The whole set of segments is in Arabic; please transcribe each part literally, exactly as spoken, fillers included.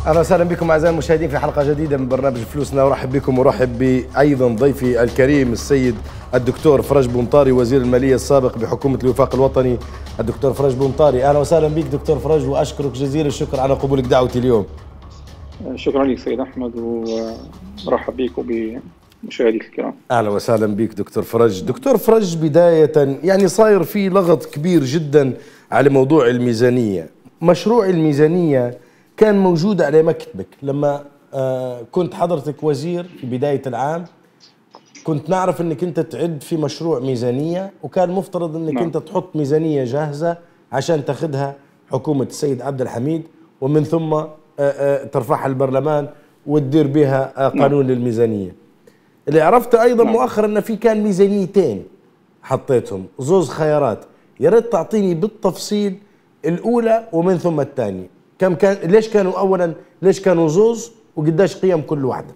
اهلا وسهلا بكم اعزائي المشاهدين في حلقه جديده من برنامج فلوسنا. ارحب بكم وارحب بايضا ضيفي الكريم السيد الدكتور فرج بومطاري وزير الماليه السابق بحكومه الوفاق الوطني. الدكتور فرج بومطاري اهلا وسهلا بك دكتور فرج، واشكرك جزيل الشكر على قبولك دعوتي اليوم. شكرا لك سيد احمد ومرحب بك وبمشاهديك الكرام. اهلا وسهلا بك دكتور فرج. دكتور فرج، بدايه يعني صاير في لغط كبير جدا على موضوع الميزانيه. مشروع الميزانيه كان موجود على مكتبك لما آه كنت حضرتك وزير في بداية العام. كنت نعرف انك انت تعد في مشروع ميزانية، وكان مفترض انك نعم. انت تحط ميزانية جاهزة عشان تاخذها حكومة السيد عبد الحميد، ومن ثم آه آه ترفعها البرلمان وتدير بها آه قانون نعم. للميزانية. اللي عرفته ايضا نعم. مؤخرا ان في كان ميزانيتين حطيتهم، زوز خيارات. يا ريت تعطيني بالتفصيل الاولى ومن ثم الثانية. كم كان، ليش كانوا اولا، ليش كانوا زوز، وقداش قيم كل واحده؟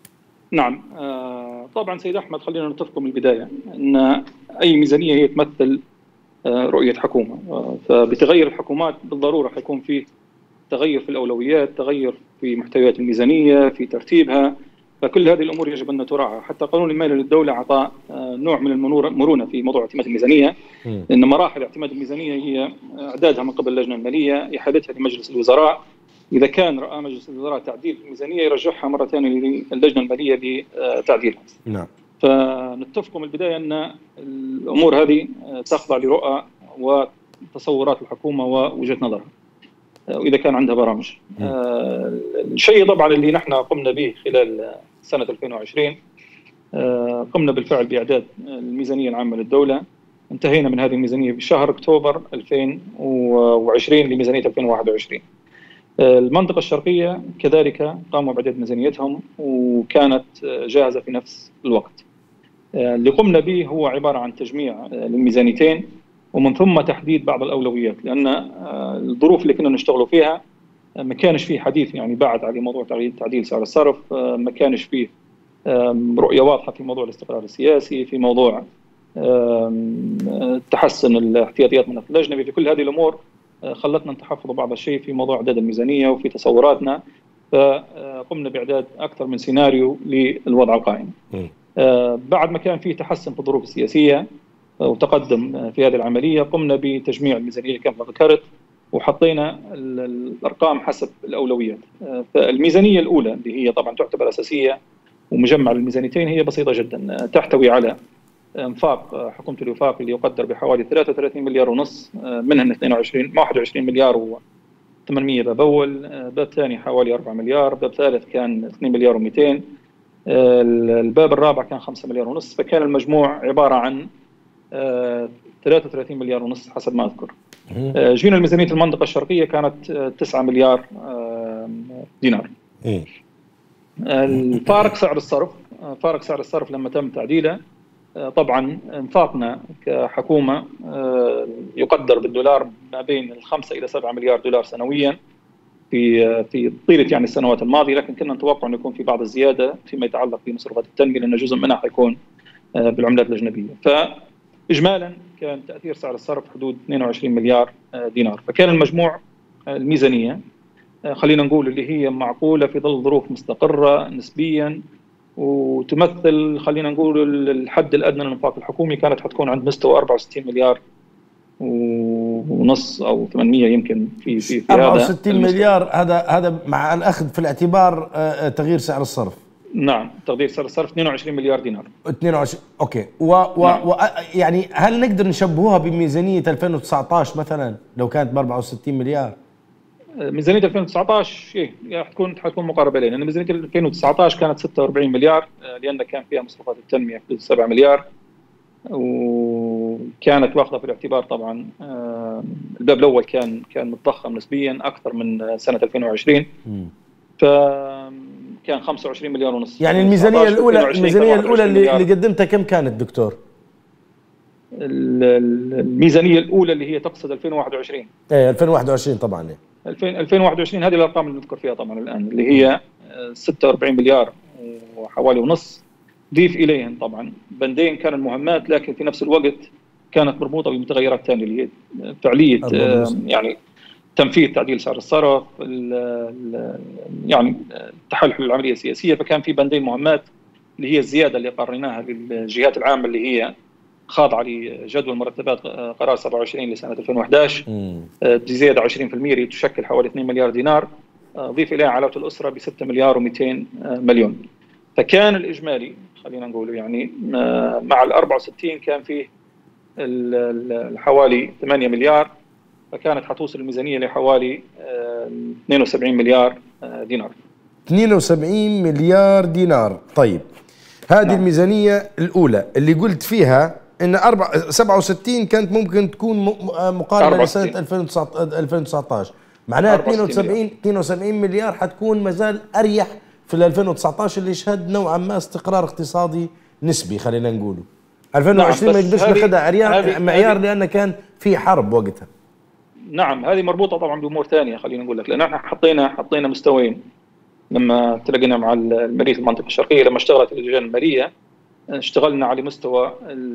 نعم آه طبعا سيد احمد، خلينا نتفق من البدايه ان اي ميزانيه هي تمثل آه رؤيه حكومه، آه فبتغير الحكومات بالضروره حيكون في تغير في الاولويات، تغير في محتويات الميزانيه، في ترتيبها. فكل هذه الامور يجب ان تراعى. حتى قانون المالي للدوله اعطى آه نوع من المرونه في موضوع اعتماد الميزانيه، م. ان مراحل اعتماد الميزانيه هي اعدادها من قبل اللجنه الماليه، احالتها لمجلس الوزراء. إذا كان رأى مجلس الوزراء تعديل الميزانية يرجعها مرة ثانية للجنة المالية لتعديلها. نعم. فنتفق من البداية أن الأمور هذه تخضع لرؤى وتصورات الحكومة ووجهة نظرها، وإذا كان عندها برامج. آه الشيء طبعا اللي نحن قمنا به خلال سنة ألفين وعشرين، آه قمنا بالفعل بإعداد الميزانية العامة للدولة. انتهينا من هذه الميزانية بشهر أكتوبر ألفين وعشرين لميزانية ألفين وواحد وعشرين. المنطقة الشرقية كذلك قاموا بإعداد ميزانيتهم وكانت جاهزة في نفس الوقت. اللي قمنا به هو عبارة عن تجميع للميزانيتين، ومن ثم تحديد بعض الأولويات، لأن الظروف اللي كنا نشتغلوا فيها ما كانش فيه حديث يعني بعد على موضوع تعديل سعر الصرف، ما كانش فيه رؤية واضحة في موضوع الاستقرار السياسي، في موضوع تحسن الاحتياطيات من الأجنبي. في كل هذه الأمور خلتنا نتحفظ بعض الشيء في موضوع إعداد الميزانية وفي تصوراتنا، فقمنا بإعداد أكثر من سيناريو للوضع القائم. بعد ما كان فيه تحسن في الظروف السياسية وتقدم في هذه العملية، قمنا بتجميع الميزانية كما ذكرت، وحطينا الأرقام حسب الأولويات. فالميزانية الأولى اللي هي طبعا تعتبر أساسية ومجمع للميزانيتين هي بسيطة جدا، تحتوي على انفاق حكومه الوفاق اللي يقدر بحوالي ثلاثة وثلاثين مليار ونص، منها اثنين وعشرين واحد وعشرين مليار وثمانمئة باب اول، باب ثاني حوالي أربعة مليار، باب ثالث كان اثنين مليار ومئتين، الباب الرابع كان خمسة مليار ونص. فكان المجموع عباره عن ثلاثة وثلاثين مليار ونص حسب ما اذكر. جينا الميزانيه المنطقه الشرقيه كانت تسعة مليار دينار. الفارق سعر الصرف، فارق سعر الصرف لما تم تعديله، طبعا انفاقنا كحكومه يقدر بالدولار ما بين الخمسة الى سبعة مليار دولار سنويا في في طيله يعني السنوات الماضيه، لكن كنا نتوقع انه يكون في بعض الزياده فيما يتعلق بمصروفات التنميه، لان جزء منها حيكون بالعملات الاجنبيه. فاجمالا كان تاثير سعر الصرف حدود اثنين وعشرين مليار دينار. فكان المجموع الميزانيه خلينا نقول اللي هي معقوله في ظل ظروف مستقره نسبيا، وتمثل خلينا نقول الحد الادنى للانفاق الحكومي كانت حتكون عند مستوى أربعة وستين مليار ونص او ثمانمئة يمكن في في, في أربعة وستين مليار. هذا هذا مع الاخذ في الاعتبار تغيير سعر الصرف. نعم، تغيير سعر الصرف اثنين وعشرين مليار دينار. اثنين وعشرين اوكي. و, و, نعم. و يعني هل نقدر نشبهوها بميزانيه ألفين وتسعة عشر مثلا لو كانت ب أربعة وستين مليار؟ ميزانيه ألفين وتسعة عشر ايه حتكون حتكون مقاربه لين، لان ميزانيه ألفين وتسعة عشر كانت ستة وأربعين مليار، لان كان فيها مصروفات التنميه حدود سبعة مليار، وكانت واخذه في الاعتبار طبعا الباب الاول كان كان متضخم نسبيا اكثر من سنه ألفين وعشرين، فكان خمسة وعشرين مليار ونص. يعني الميزانيه الاولى الميزانيه الاولى اللي, اللي قدمتها كم كانت دكتور؟ الميزانيه الاولى اللي هي تقصد ألفين وواحد وعشرين. ايه ألفين وواحد وعشرين طبعا. ايه ألفين وواحد وعشرين هذه الارقام اللي نذكر فيها طبعا الان، اللي هي ستة وأربعين مليار وحوالي ونص. ضيف اليهم طبعا بندين كان المهمات، لكن في نفس الوقت كانت مربوطه بمتغيرات ثانيه اللي هي فعليه يعني تنفيذ تعديل سعر الصرف، يعني التحلحل العمليه السياسيه. فكان في بندين مهمات اللي هي الزياده اللي قررناها للجهات العامه اللي هي خاضعه لجدول مرتبات قرار سبعة وعشرين لسنه ألفين وأحد عشر بزياده عشرين بالمئة اللي تشكل حوالي اثنين مليار دينار، ضيف اليها علاوه الاسره ب ستة مليار ومئتين مليون. فكان الاجمالي خلينا نقول يعني مع ال أربعة وستين كان فيه حوالي ثمانية مليار، فكانت حتوصل الميزانيه لحوالي اثنين وسبعين مليار دينار. اثنين وسبعين مليار دينار. طيب هذه نعم. الميزانيه الاولى اللي قلت فيها ان سبعة وستين كانت ممكن تكون مقاربه لسنه ألفين وتسعة عشر، معناها اثنين وسبعين اثنين وسبعين مليار حتكون مازال اريح في ألفين وتسعة عشر اللي يشهد نوعا ما استقرار اقتصادي نسبي خلينا نقوله. ألفين وعشرين نعم. ما نقدرش ناخذها معيار لان كان في حرب وقتها. نعم هذه مربوطه طبعا بامور ثانيه خلينا نقول لك، لان احنا حطينا حطينا مستويين لما تلاقينا مع الماليه المنطقه الشرقيه. لما اشتغلت اللجان الماليه اشتغلنا على مستوى ال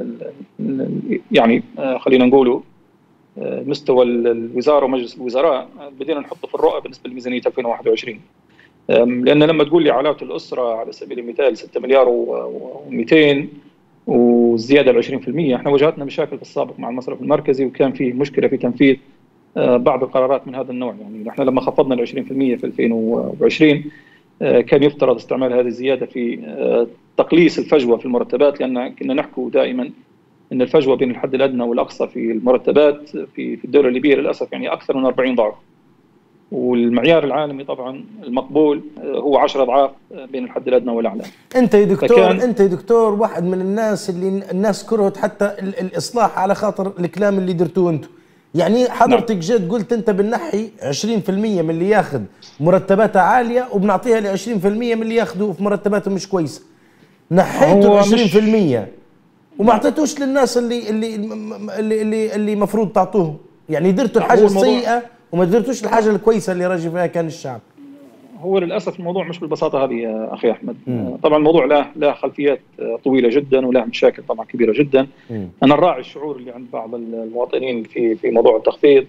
ال يعني خلينا نقوله مستوى الوزاره ومجلس الوزراء، بدينا نحطه في الرؤى بالنسبه لميزانيه ألفين وواحد وعشرين. لان لما تقول لي علاوه الاسره على سبيل المثال ستة مليار ومئتين والزياده ال عشرين بالمئة، احنا واجهتنا مشاكل في السابق مع المصرف المركزي وكان فيه مشكله في تنفيذ بعض القرارات من هذا النوع. يعني احنا لما خفضنا ال عشرين بالمئة في ألفين وعشرين كان يفترض استعمال هذه الزياده في تقليص الفجوه في المرتبات، لان كنا نحكوا دائما ان الفجوه بين الحد الادنى والاقصى في المرتبات في في الدوله الليبيه للاسف يعني اكثر من أربعين ضعف، والمعيار العالمي طبعا المقبول هو عشرة اضعاف بين الحد الادنى والاعلى. انت يا دكتور انت يا دكتور واحد من الناس اللي الناس كرهت حتى الاصلاح على خاطر الكلام اللي درتوه انتم. يعني حضرتك نعم. جيت قلت انت بنحي عشرين بالمئة من اللي ياخذ مرتباتها عاليه وبنعطيها ل عشرين بالمئة من اللي ياخذوا في مرتباتهم مش كويسه. نحيتوا عشرين بالمئة وما اعطيتوش للناس اللي اللي اللي اللي, اللي مفروض تعطوهم. يعني درتوا الحاجه السيئه وما درتوش الحاجه الكويسه اللي راجي فيها كان الشعب. هو للاسف الموضوع مش بالبساطه هذه يا اخي احمد. مم. طبعا الموضوع له له خلفيات طويله جدا وله مشاكل طبعا كبيره جدا. مم. انا نراعي الشعور اللي عند بعض المواطنين في في موضوع التخفيض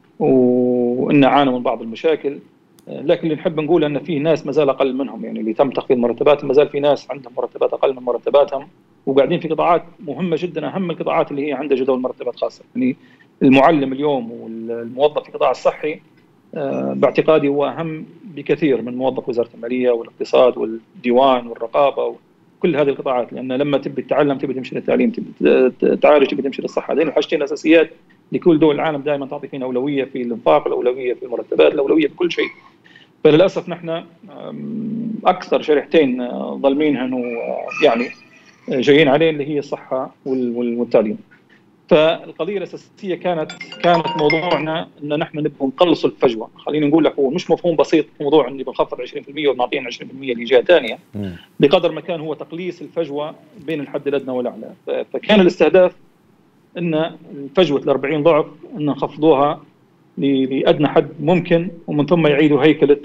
وان عانوا من بعض المشاكل، لكن اللي نحب نقول ان في ناس ما زال اقل منهم، يعني اللي تم تخفيض مرتباتهم ما زال في ناس عندهم مرتبات اقل من مرتباتهم وقاعدين في قطاعات مهمه جدا، اهم القطاعات اللي هي عندها جدول مرتبات خاصه. يعني المعلم اليوم والموظف في القطاع الصحي باعتقادي هو اهم بكثير من موظف وزاره الماليه والاقتصاد والديوان والرقابه وكل هذه القطاعات، لان لما تبي تتعلم تبي تمشي للتعليم، تبي تعالج تبي تمشي للصحه. هذين الحاجتين الاساسيات لكل دول العالم دائما تعطي فينا اولويه في الانفاق، الاولويه في المرتبات، الاولويه بكل شيء. فللاسف نحن اكثر شريحتين ظالمينها ويعني جايين عليه اللي هي الصحه والتعليم. فالقضيه الاساسيه كانت كانت موضوعنا ان نحن نبغى نقلص الفجوه. خليني نقول لك هو مش مفهوم بسيط موضوع اني بنخفض عشرين بالمئة وبنعطيهم عشرين بالمئة لجهه ثانيه، بقدر ما كان هو تقليص الفجوه بين الحد الادنى والاعلى. فكان الاستهداف ان فجوه ال أربعين ضعف ان نخفضوها لادنى حد ممكن، ومن ثم يعيدوا هيكله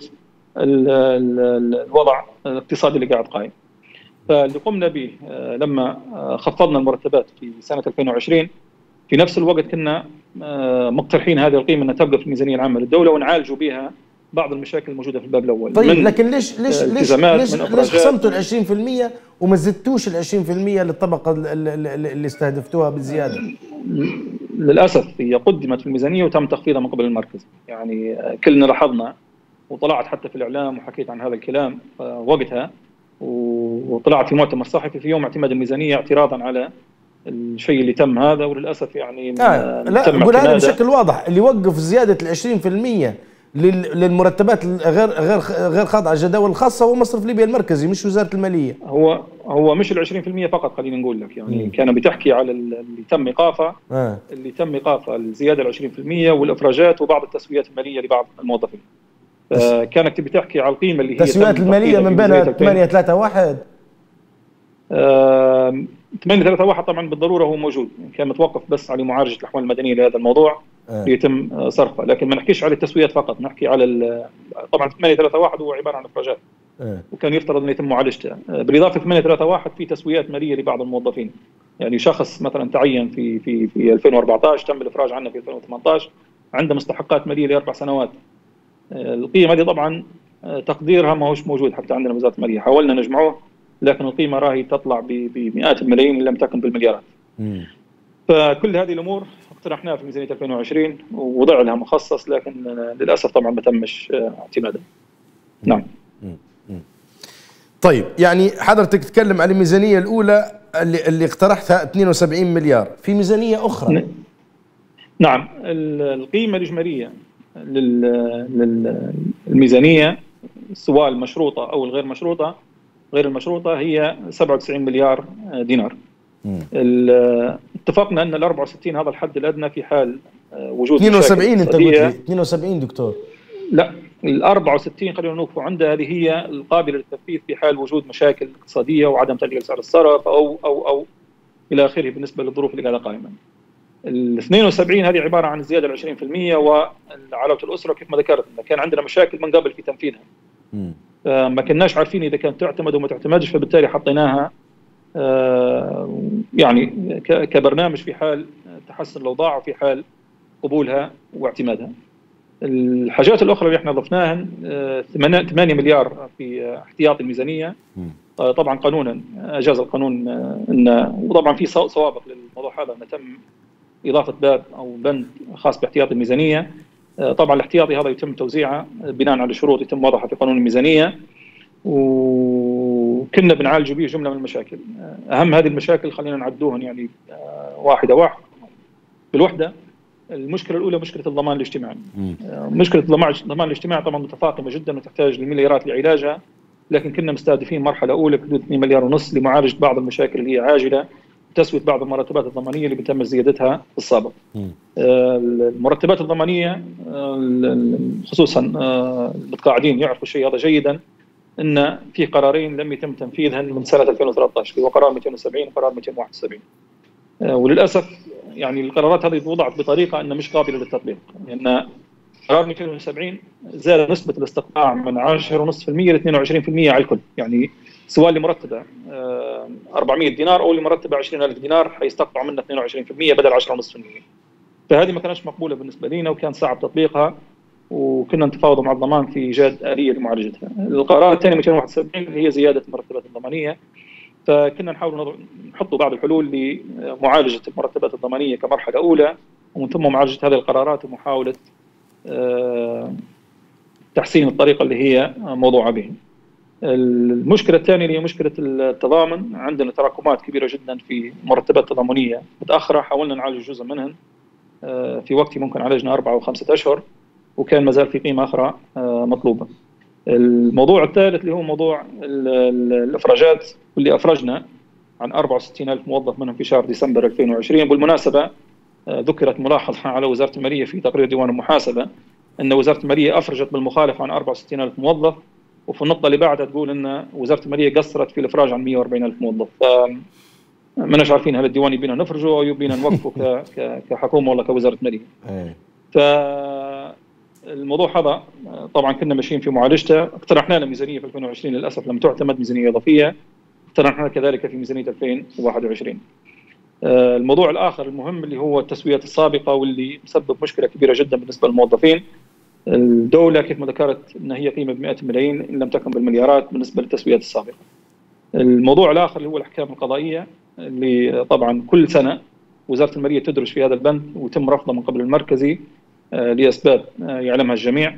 الوضع الاقتصادي اللي قاعد قائم. فاللي قمنا به لما خفضنا المرتبات في سنه ألفين وعشرين، في نفس الوقت كنا مقترحين هذه القيمه انها تبقى في الميزانيه العامه للدوله ونعالجوا بها بعض المشاكل الموجوده في الباب الاول. طيب لكن ليش ليش ليش ليش, ليش خصمتوا ال عشرين بالمئة وما زدتوش ال عشرين بالمئة للطبقه اللي استهدفتوها بالزياده؟ للاسف هي قدمت في الميزانيه وتم تخفيضها من قبل المركز. يعني كلنا لاحظنا وطلعت حتى في الاعلام وحكيت عن هذا الكلام وقتها، وطلعت في مؤتمر صحفي في يوم اعتماد الميزانيه اعتراضا على الشيء اللي تم هذا. وللاسف يعني آه لا قول هذا بشكل واضح، اللي وقف زياده ال عشرين بالمئة للمرتبات غير غير غير خاضعه الجداول الخاصه هو مصرف ليبيا المركزي مش وزاره الماليه. هو هو مش ال عشرين بالمئة فقط، خلينا نقول لك يعني م. كان بتحكي على اللي تم ايقافه آه. اللي تم ايقافه الزياده ال عشرين بالمئة والافراجات وبعض التسويات الماليه لبعض الموظفين. كانت تبي تحكي على القيمه اللي هي التسويات الماليه من بين ثمانية ثلاثة واحد. آه ثمانية ثلاثة واحد طبعا بالضروره هو موجود، كان متوقف بس على معالجه الاحوال المدنيه لهذا الموضوع آه. ليتم صرفه، لكن ما نحكيش على التسويات فقط، نحكي على طبعا ثمانية ثلاثة واحد هو عباره عن افراجات آه. وكان يفترض ان يتم معالجتها. بالاضافه ثمانية ثلاثة واحد في تسويات ماليه لبعض الموظفين، يعني شخص مثلا تعين في في في ألفين وأربعة عشر تم الافراج عنه في ألفين وثمانية عشر عنده مستحقات ماليه لاربع سنوات. القيمه هذه طبعا تقديرها ما هوش موجود حتى عندنا وزاره الماليه، حاولنا نجمعوه لكن القيمه راهي تطلع بمئات الملايين ان لم تكن بالمليارات. مم. فكل هذه الامور اقترحناها في ميزانيه ألفين وعشرين ووضع لها مخصص، لكن للاسف طبعا ما تمش اعتمادها. نعم. طيب يعني حضرتك تتكلم عن الميزانيه الاولى اللي اللي اقترحتها اثنين وسبعين مليار، في ميزانيه اخرى؟ نعم، القيمه الاجماليه للميزانيه سواء المشروطه او الغير مشروطه، غير المشروطه هي سبعة وتسعين مليار دينار. اتفقنا ان ال أربعة وستين هذا الحد الادنى في حال وجود اثنين وسبعين. انت قلت لي اثنين وسبعين دكتور. لا، ال أربعة وستين خلينا نوقفوا عندها، هذه هي القابله للتنفيذ في حال وجود مشاكل اقتصاديه وعدم تغيير سعر الصرف او او او الى اخره بالنسبه للظروف اللي قاعده قائمه. ال اثنين وسبعين هذه عباره عن زياده ل عشرين بالمئة وعلاوه الاسره كيف ما ذكرت كان عندنا مشاكل من قبل في تنفيذها. ما كناش عارفين اذا كانت تعتمد وما تعتمدش، فبالتالي حطيناها يعني كبرنامج في حال تحسن الاوضاع وفي حال قبولها واعتمادها. الحاجات الاخرى اللي احنا ضفناها ثمانية مليار في احتياط الميزانيه. طبعا قانونا اجاز القانون ان، وطبعا في سوابق للموضوع هذا، ان تم اضافه باب او بند خاص باحتياط الميزانيه. طبعا الاحتياطي هذا يتم توزيعه بناء على شروط يتم وضعها في قانون الميزانيه، وكنا بنعالج به جمله من المشاكل. اهم هذه المشاكل خلينا نعدوهن يعني واحده واحده بالوحده. المشكله الاولى مشكله الضمان الاجتماعي. مشكله الضمان الاجتماعي طبعا متفاقمه جدا وتحتاج لمليارات لعلاجها، لكن كنا مستهدفين مرحله اولى بحدود اثنين مليار ونص لمعالجه بعض المشاكل اللي هي عاجله، تسويه بعض المرتبات الضمانيه اللي بتم زيادتها في السابق. المرتبات الضمانيه خصوصا المتقاعدين يعرفوا الشيء هذا جيدا، ان في قرارين لم يتم تنفيذها من سنه ألفين وثلاثة عشر، هو قرار مئتين وسبعين وقرار مئتين وواحد وسبعين. وللاسف يعني القرارات هذه وضعت بطريقه انها مش قابله للتطبيق، لان قرار مئتين وسبعين زاد نسبه الاستقطاع من عشرة فاصلة خمسة بالمئة ل اثنين وعشرين بالمئة على الكل، يعني سواء اللي مرتبه أربعمئة دينار او اللي مرتبه عشرين ألف دينار حيستقطعوا منه اثنين وعشرين بالمئة بدل عشرة فاصلة خمسة بالمئة. فهذه ما كانتش مقبوله بالنسبه لنا وكان صعب تطبيقها، وكنا نتفاوض مع الضمان في ايجاد اليه لمعالجتها. القرار الثاني مئتين وواحد وسبعين اللي هي زياده المرتبات الضمانيه، فكنا نحاول نحط بعض الحلول لمعالجه المرتبات الضمانيه كمرحله اولى، ومن ثم معالجه هذه القرارات ومحاوله تحسين الطريقه اللي هي موضوعه به. المشكله الثانيه اللي هي مشكله التضامن، عندنا تراكمات كبيره جدا في مرتبات تضامنيه متاخره، حاولنا نعالج جزء منهن في وقت ممكن عالجنا اربعه وخمسه اشهر، وكان ما زال في قيمه اخرى مطلوبه. الموضوع الثالث اللي هو موضوع الافراجات، واللي افرجنا عن أربعة وستين ألف موظف منهم في شهر ديسمبر ألفين وعشرين. بالمناسبه ذكرت ملاحظه على وزاره الماليه في تقرير ديوان المحاسبه ان وزاره الماليه افرجت بالمخالفه عن أربعة وستين ألف موظف، وفي النقطه اللي بعدها تقول ان وزاره الماليه قصرت في الافراج عن مئة وأربعين ألف موظف. ما ناش عارفين هل الديوان يبينا نفرجه او يبينا نوقفه كحكومه ولا كوزاره ماليه. ف الموضوع هذا طبعا كنا ماشيين في معالجته، اقترحنا له ميزانيه في ألفين وعشرين للاسف لم تعتمد ميزانيه اضافيه، اقترحنا كذلك في ميزانيه ألفين وواحد وعشرين. الموضوع الاخر المهم اللي هو التسويات السابقه واللي مسبب مشكله كبيره جدا بالنسبه للموظفين. الدوله كيف ما ذكرت ان هي قيمه بمئات الملايين ان لم تكن بالمليارات بالنسبه للتسويات السابقه. الموضوع الاخر اللي هو الاحكام القضائيه، اللي طبعا كل سنه وزاره الماليه تدرج في هذا البند ويتم رفضه من قبل المركزي لاسباب يعلمها الجميع،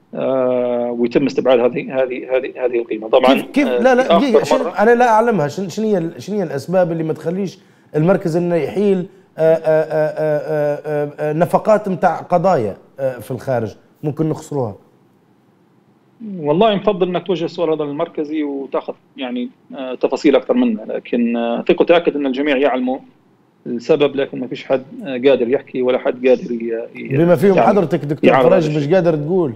ويتم استبعاد هذه هذه هذه هذه القيمه. طبعا كيف, كيف لا لا انا لا اعلمها، شنو هي شنو هي الاسباب اللي ما تخليش المركز انه يحيل آآ آآ آآ نفقات نتاع قضايا في الخارج ممكن نخسروها؟ والله نفضل انك توجه السؤال هذا للمركزي وتاخذ يعني تفاصيل اكثر منه، لكن ثق وتاكد ان الجميع يعلموا السبب، لكن ما فيش حد قادر يحكي ولا حد قادر ي... بما فيهم يعني حضرتك دكتور فرج مش قادر تقول.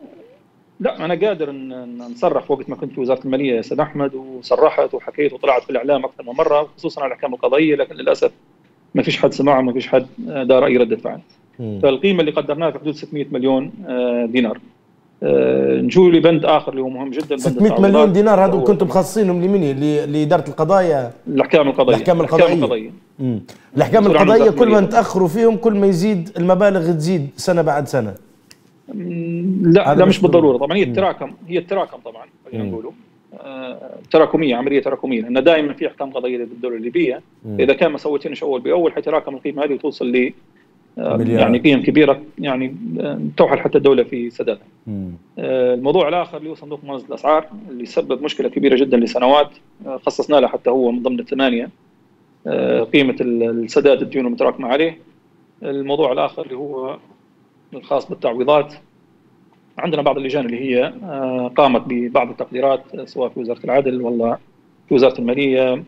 لا انا قادر ان نصرح وقت ما كنت في وزاره الماليه يا استاذ احمد، وصرحت وحكيت وطلعت في الاعلام اكثر من مره خصوصا على الاحكام القضائيه، لكن للاسف ما فيش حد سمعه وما فيش حد دار اي رده فعل. فالقيمه اللي قدرناها في حدود ستمئة مليون دينار. نجوا لبند اخر اللي هو مهم جدا، ستمئة مليون دينار هذول كنتم مخصصينهم لمين؟ لاداره القضايا؟ الاحكام القضائيه. الاحكام القضائيه. امم الاحكام القضائيه كل ما نتاخروا فيهم كل ما يزيد المبالغ، تزيد سنه بعد سنه. لا لا مش بالضروره طبعا، هي التراكم هي التراكم طبعا خلينا نقولوا تراكميه، عمليه تراكميه، لان دائما في احكام قضائيه بالدوله الليبيه، اذا كان ما سويتينش اول باول حيتراكم القيمه هذه توصل ل يعني قيم كبيره، يعني توحل حتى الدوله في سدادها. الموضوع الاخر اللي هو صندوق موازنه الاسعار اللي سبب مشكله كبيره جدا لسنوات، خصصنا له حتى هو من ضمن الثمانيه قيمه السداد الديون المتراكمه عليه. الموضوع الاخر اللي هو الخاص بالتعويضات، عندنا بعض اللجان اللي هي قامت ببعض التقديرات سواء في وزاره العدل ولا في وزاره الماليه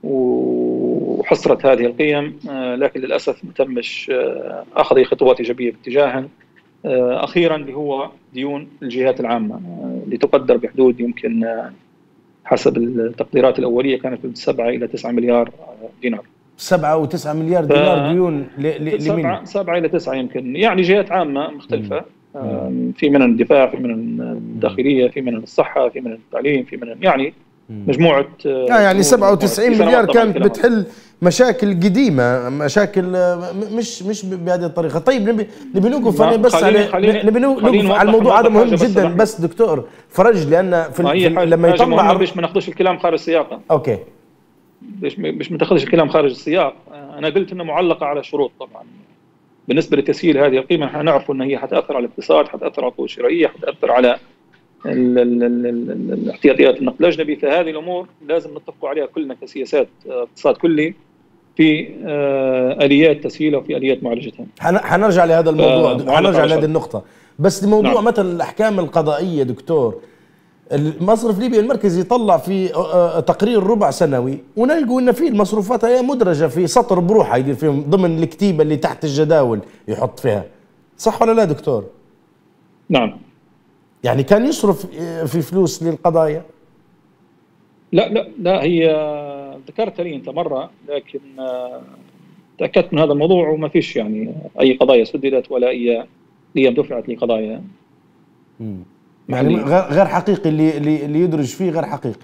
وحصرت هذه القيم، لكن للاسف ما تمش اخذ اي خطوات ايجابيه باتجاهها. اخيرا اللي هو ديون الجهات العامه اللي تقدر بحدود يمكن حسب التقديرات الاوليه كانت من سبعة الى تسعة مليار دينار. سبعة وتسعة مليار دينار ديون لمين؟ سبعة الى تسعة يمكن، يعني جهات عامه مختلفه، مم. في من الدفاع، في من الداخليه، في من الصحه، في من التعليم، في من يعني مجموعه آه يعني سبعة وتسعين مليار كانت بتحل مشاكل قديمه، مشاكل مش مش بهذه الطريقه. طيب نبي نبي نوقف بس على نبي نوقف على الموضوع هذا مهم جدا بس دكتور فرج، لان في, في لما يطلع باش ما ناخذش الكلام خارج سياقه. اوكي باش باش ما تاخذش الكلام خارج السياق. انا قلت انه معلقه على شروط طبعا. بالنسبه لتسهيل هذه القيمه احنا نعرف ان هي حتاثر على الاقتصاد، حتاثر على القوه الشرائيه، حتاثر على الاحتياطيات النقد الاجنبي، فهذه الامور لازم نتفقوا عليها كلنا كسياسات اقتصاد كلي في اليات تسهيلها وفي اليات معالجتها. حنرجع لهذا الموضوع، حنرجع لهذه النقطه، بس الموضوع نعم. مثلا الاحكام القضائيه دكتور، المصرف الليبي المركزي يطلع في تقرير ربع سنوي ونلقوا ان في المصروفات هي مدرجه في سطر بروحها يدير فيهم ضمن الكتيبه اللي تحت الجداول يحط فيها، صح ولا لا دكتور؟ نعم. يعني كان يصرف في فلوس للقضايا؟ لا لا لا، هي ذكرتها لي انت مره، لكن تاكدت من هذا الموضوع وما فيش يعني اي قضايا سددت ولا اي قيم دفعت لقضايا. امم يعني غير حقيقي، اللي اللي يدرج فيه غير حقيقي.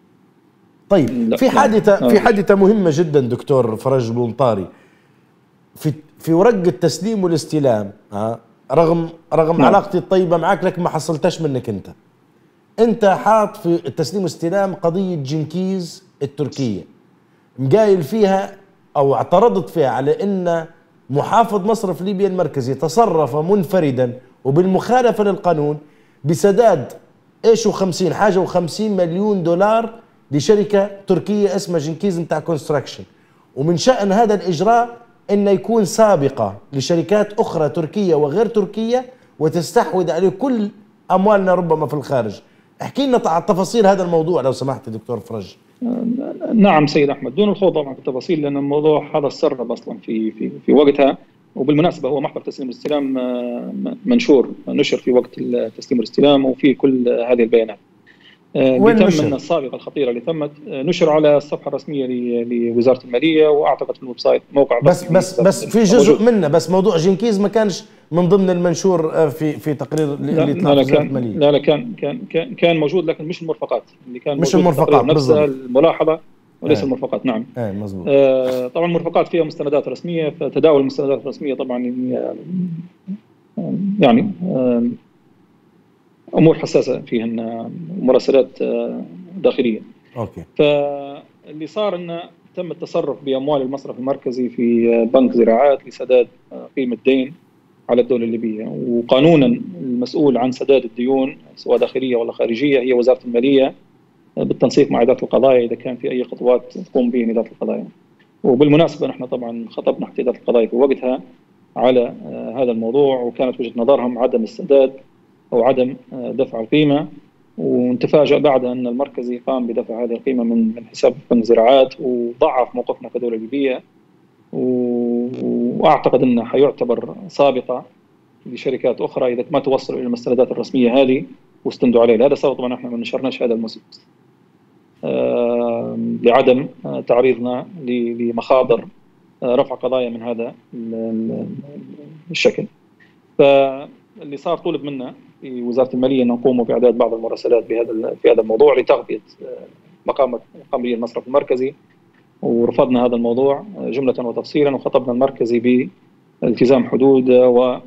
طيب في حادثه في حادثه مهمه جدا دكتور فرج بومطاري، في في ورق التسليم والاستلام، ها رغم رغم نعم. علاقتي الطيبه معك لكن ما حصلتش منك انت. انت حاط في التسليم والاستلام قضيه جنكيز التركيه، مقايل فيها او اعترضت فيها على ان محافظ مصرف ليبيا المركزي تصرف منفردا وبالمخالفه للقانون بسداد ايش وخمسين حاجه وخمسين مليون دولار لشركه تركيه اسمها جنكيز نتاع كونستراكشن، ومن شأن هذا الاجراء انه يكون سابقه لشركات اخرى تركيه وغير تركيه وتستحوذ عليه كل اموالنا ربما في الخارج. احكي لنا على تفاصيل هذا الموضوع لو سمحت دكتور فرج. نعم سيد احمد، دون الخوض طبعا في التفاصيل لان الموضوع هذا تسرب اصلا في في في وقتها، وبالمناسبه هو محضر تسليم والاستلام منشور نشر في وقت التسليم والاستلام وفي كل هذه البيانات. وين تم من السابقه الخطيره اللي تمت نشر على الصفحه الرسميه لوزاره الماليه واعتقد في الويب سايت موقع بس بس بس في جزء منه، بس موضوع جنكيز ما كانش من ضمن المنشور في في تقرير اللي طلع في وزاره الماليه. لا لا كان كان كان كان موجود لكن مش المرفقات اللي كان مش المرفقات نفسها الملاحظه وليس آه. المرفقات. نعم ايه مظبوط. آه طبعا المرفقات فيها مستندات رسميه، فتداول المستندات الرسميه طبعا يعني آه امور حساسه فيهن مراسلات داخليه. اوكي. فاللي صار انه تم التصرف باموال المصرف المركزي في بنك زراعات لسداد قيمه دين على الدوله الليبيه، وقانونا المسؤول عن سداد الديون سواء داخليه ولا خارجيه هي وزاره الماليه بالتنسيق مع اداره القضايا اذا كان في اي خطوات تقوم به اداره القضايا. وبالمناسبه نحن طبعا خطبنا حتى اداره القضايا في وقتها على هذا الموضوع، وكانت وجهه نظرهم عدم السداد أو عدم دفع القيمة، ونتفاجأ بعدها أن المركزي قام بدفع هذه القيمة من من حساب بنك زراعات وضعف موقفنا كدولة ليبية، وأعتقد أنه حيعتبر سابقة لشركات أخرى إذا ما توصلوا إلى المستندات الرسمية هذه واستندوا عليه. هذا سبب طبعا احنا ما نشرناش هذا المسج آه لعدم تعريضنا لمخاضر رفع قضايا من هذا الشكل. فاللي صار طلب منا في وزاره الماليه ان نقوم باعداد بعض المراسلات بهذا في هذا الموضوع لتغطيه مقام مقام مدير المصرف المركزي، ورفضنا هذا الموضوع جمله وتفصيلا، وخطبنا المركزي بالتزام حدود و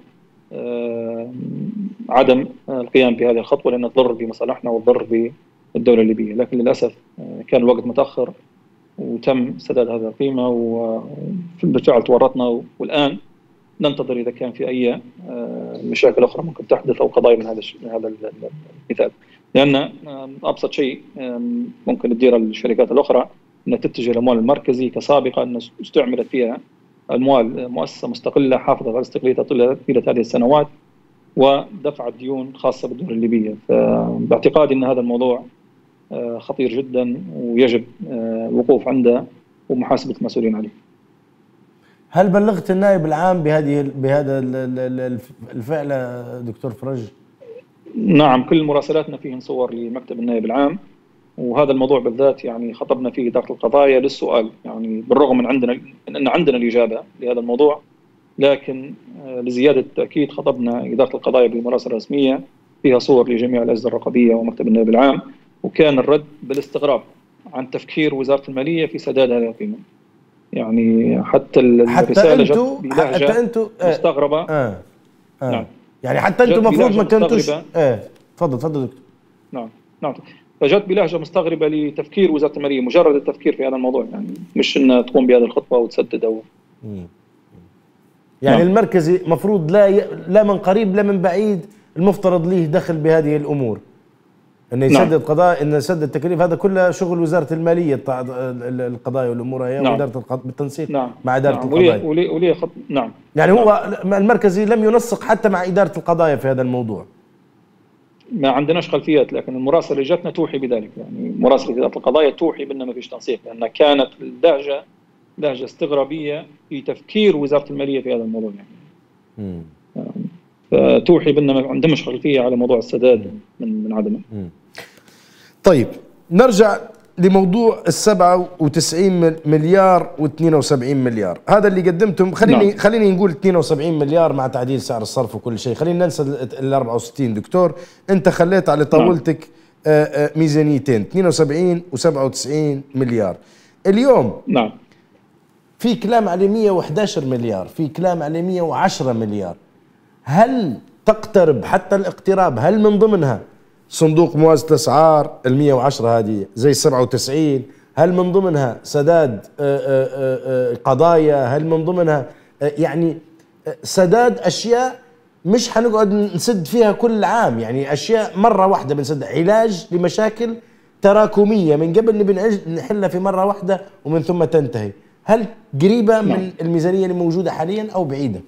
عدم القيام بهذه الخطوه لانها تضر بمصالحنا وتضر بالدوله الليبيه، لكن للاسف كان الوقت متاخر وتم سداد هذه القيمه وبالفعل تورطنا، والان ننتظر اذا كان في اي مشاكل اخرى ممكن تحدث او قضايا من هذا من هذا المثال، لان ابسط شيء ممكن تدير الشركات الاخرى انها تتجه الاموال المركزي كسابقه ان استعملت فيها اموال مؤسسه مستقله حافظت على استقلاليتها طيله هذه السنوات ودفعت ديون خاصه بالدول الليبيه، فباعتقادي ان هذا الموضوع خطير جدا ويجب الوقوف عنده ومحاسبه المسؤولين عليه. هل بلغت النائب العام بهذه بهذا الفعل دكتور فرج؟ نعم، كل مراسلاتنا فيهن صور لمكتب النائب العام، وهذا الموضوع بالذات يعني خطبنا فيه إدارة القضايا للسؤال، يعني بالرغم من عندنا ان عندنا الاجابه لهذا الموضوع، لكن لزياده التاكيد خطبنا إدارة القضايا بمراسله رسميه فيها صور لجميع الاجهزه الرقابيه ومكتب النائب العام، وكان الرد بالاستغراب عن تفكير وزاره الماليه في سداد هذه القيمه. يعني حتى الرساله جت بلهجه حتى انتو مستغربه. آه. آه. نعم. يعني حتى انتم المفروض ما كنتوش ايه تفضل تفضل دكتور. نعم نعم فجت بلهجه مستغربه لتفكير وزاره الماليه، مجرد التفكير في هذا الموضوع، يعني مش انها تقوم بهذه الخطوه وتسدد او يعني نعم. المركزي مفروض لا ي... لا من قريب لا من بعيد المفترض ليه دخل بهذه الامور، انه يسدد نعم. قضاء انه يسدد التكاليف، هذا كله شغل وزاره الماليه القضايا والامور هي نعم. واداره القضاء بالتنسيق نعم. مع اداره نعم. القضايا ولي ولي خط... نعم يعني نعم. هو المركزي لم ينسق حتى مع اداره القضايا في هذا الموضوع. ما عندناش خلفيات، لكن المراسله اللي جاتنا توحي بذلك، يعني مراسله اداره القضايا توحي بان ما فيش تنسيق، لان كانت اللهجه لهجه استغرابيه في تفكير وزاره الماليه في هذا الموضوع، يعني امم فتوحي بان ما عندهمش خلفيه على موضوع السداد من من عدمه. طيب نرجع لموضوع السبعة وتسعين مليار واثنين وسبعين مليار، هذا اللي قدمتم. خليني نعم. خليني نقول اثنين وسبعين مليار مع تعديل سعر الصرف وكل شيء، خلينا ننسى ال أربعة وستين. دكتور انت خليت على طاولتك نعم. ميزانيتين اثنين وسبعين وسبعة وتسعين مليار. اليوم نعم في كلام على مئة وأحد عشر مليار، في كلام على مئة وعشرة مليار، هل تقترب حتى الاقتراب، هل من ضمنها صندوق موازنة الأسعار ال مئة وعشرة هذه زي سبعة وتسعين، هل من ضمنها سداد قضايا، هل من ضمنها يعني سداد أشياء مش حنقعد نسد فيها كل عام، يعني أشياء مرة واحدة بنسد، علاج لمشاكل تراكمية من قبل نبي نحلها في مرة واحدة ومن ثم تنتهي، هل قريبة من الميزانية اللي موجودة حاليا أو بعيدة؟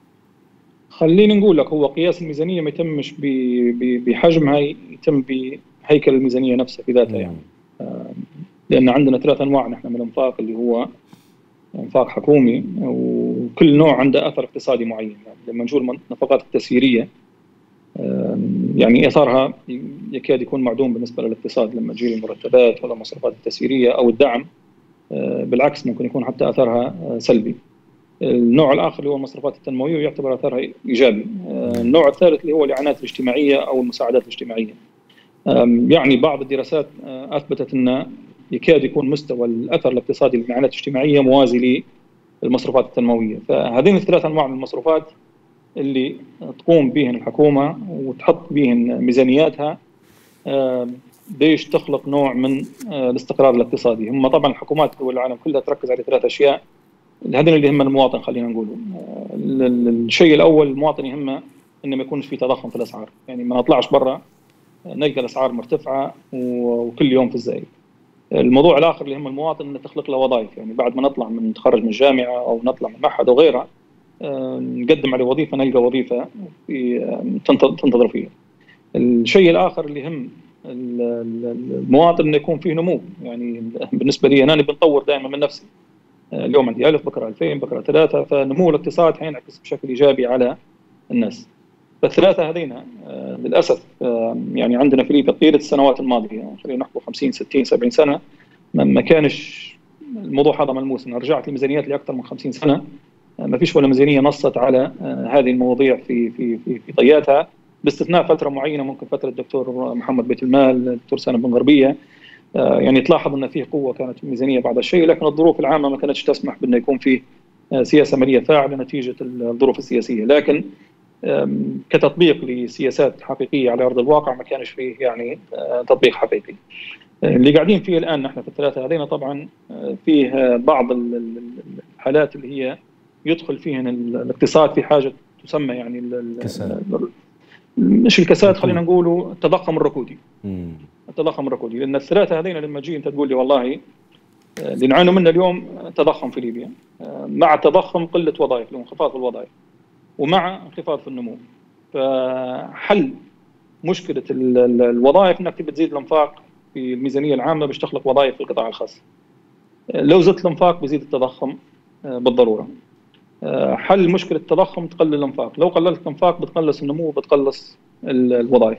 خليني نقول لك، هو قياس الميزانية ما يتمش بحجمها، يتم بهيكل الميزانية نفسها في ذاتها، يعني لأن عندنا ثلاث أنواع نحن من الإنفاق، اللي هو إنفاق حكومي وكل نوع عنده أثر اقتصادي معين. يعني لما نشوف النفقات التسييرية يعني أثرها يكاد يكون معدوم بالنسبة للاقتصاد، لما تجي المرتبات ولا المصروفات التسييرية أو الدعم بالعكس ممكن يكون حتى أثرها سلبي. النوع الآخر اللي هو المصروفات التنموية ويعتبر أثرها إيجابي. النوع الثالث اللي هو الإعانات الاجتماعية أو المساعدات الاجتماعية. يعني بعض الدراسات أثبتت أن يكاد يكون مستوى الأثر الاقتصادي للإعانات الاجتماعية موازي للمصروفات التنموية. فهذين الثلاث أنواع من المصروفات اللي تقوم بهن الحكومة وتحط بهن ميزانياتها بيش تخلق نوع من الاستقرار الاقتصادي. هم طبعا الحكومات دول العالم كلها تركز على ثلاث أشياء، هذين اللي يهم المواطن. خلينا نقوله الشيء الأول، المواطن يهمه إنه ما يكونش في تضخم في الأسعار، يعني ما نطلعش برا نلقى الأسعار مرتفعة وكل يوم في الزايد. الموضوع الآخر اللي يهم المواطن إنه تخلق له وظائف، يعني بعد ما نطلع من نتخرج من الجامعة أو نطلع من معهد أو غيره نقدم على وظيفة نلقى وظيفة تنتظر فيها. الشيء الآخر اللي يهم المواطن إنه يكون فيه نمو، يعني بالنسبة لي أنا بنطور دائما من نفسي، اليوم عندي ألف بكرة ألفين بكرة ثلاثة، فنمو الاقتصاد حينعكس بشكل إيجابي على الناس. فالثلاثة هذين للأسف يعني عندنا في ليبيا طيلة السنوات الماضية، يعني خلينا نحكي خمسين ستين سبعين سنة ما كانش الموضوع هذا ملموس. أنا رجعت لميزانيات لأكثر من خمسين سنة ما فيش ولا ميزانية نصت على هذه المواضيع في في في في طياتها باستثناء فتره معينه، ممكن فتره الدكتور محمد بيت المال، الدكتور سالم بن غربيه، يعني تلاحظ ان فيه قوه كانت في الميزانيه بعض الشيء، لكن الظروف العامه ما كانتش تسمح بانه يكون فيه سياسه ماليه فاعله نتيجه الظروف السياسيه، لكن كتطبيق لسياسات حقيقيه على ارض الواقع ما كانش فيه يعني تطبيق حقيقي. اللي قاعدين فيه الان نحن في الثلاثه هذين طبعا فيه بعض الحالات اللي هي يدخل فيهن الاقتصاد في حاجه تسمى يعني مش الكساد، خلينا نقولوا التضخم الركودي. التضخم الركودي، لان الثلاثه هذين لما تجي انت تقول لي والله اللي نعانوا منه اليوم تضخم في ليبيا، مع التضخم قله وظائف، انخفاض في الوظائف، ومع انخفاض في النمو. فحل مشكله الوظائف انك تبي تزيد الانفاق في الميزانيه العامه باش تخلق وظائف في القطاع الخاص. لو زدت الانفاق بيزيد التضخم بالضروره. حل مشكله التضخم تقلل الانفاق، لو قللت الانفاق بتقلص النمو وبتقلص الوظائف.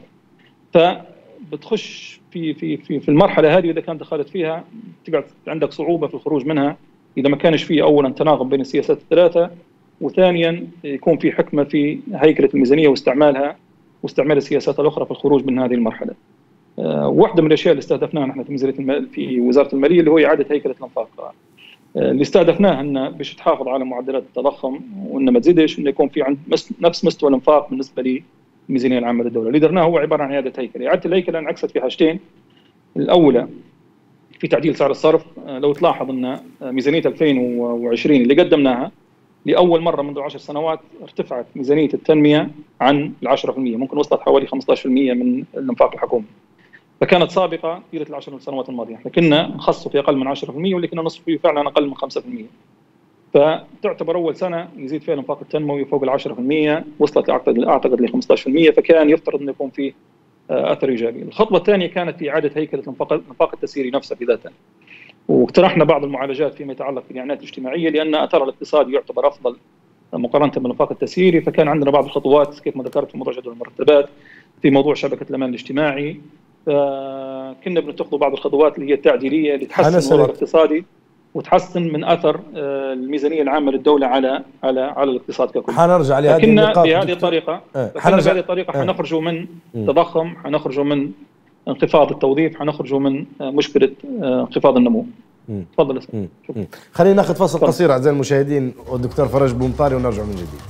فبتخش في في في في المرحله هذه، اذا كانت دخلت فيها تقعد عندك صعوبه في الخروج منها اذا ما كانش في اولا تناغم بين السياسات الثلاثه، وثانيا يكون في حكمه في هيكله الميزانيه واستعمالها واستعمال السياسات الاخرى في الخروج من هذه المرحله. أه واحده من الاشياء اللي استهدفناها نحن في ميزانيه في وزاره الماليه اللي هو اعاده هيكله الانفاق. أه اللي استهدفناه انه باش تحافظ على معدلات التضخم وانه ما تزيدش، انه يكون في عند نفس مستوى الانفاق بالنسبه للميزانيه العامه للدوله. اللي درناه هو عباره عن اعاده هيكله. اعاده الهيكله انعكست في حاجتين. الاولى في تعديل سعر الصرف. أه لو تلاحظ ان ميزانيه ألفين وعشرين اللي قدمناها لأول مرة منذ عشر سنوات ارتفعت ميزانية التنمية عن العشرة في المية، ممكن وصلت حوالي خمسة عشر في المية من الانفاق الحكومي. فكانت سابقة طيلة العشر سنوات الماضية، احنا كنا نخصص في أقل من عشرة في المية واللي كنا نصف فيه فعلا أقل من خمسة في المية. فتعتبر أول سنة يزيد فيها الانفاق التنموي فوق العشرة في المية، وصلت أعتقد ل خمسة عشر في المية، فكان يفترض أن يكون في أثر إيجابي. الخطوة الثانية كانت في إعادة هيكلة الانفاق التسييري نفسه في ذاته. واقترحنا بعض المعالجات فيما يتعلق بالإعانات الاجتماعية، لأن أثرها الاقتصادي يعتبر أفضل مقارنة بالانفاق التسييري. فكان عندنا بعض الخطوات كيف ما ذكرت في موضوع جدول المرتبات، في موضوع شبكة الأمان الاجتماعي. فكنا بنتخذ بعض الخطوات اللي هي التعديلية اللي تحسن الوضع الاقتصادي وتحسن من أثر الميزانية العامة للدولة على على على الاقتصاد ككل. حنرجع لهذه النقاط بهذه الطريقة. حنرجع بهذه الطريقة حنخرجوا من تضخم، حنخرجوا من انخفاض التوظيف، حنخرجوا من مشكلة انخفاض النمو. تفضل. خلينا ناخذ فاصل قصير اعزائي المشاهدين والدكتور فرج بومطاري ونرجع من جديد.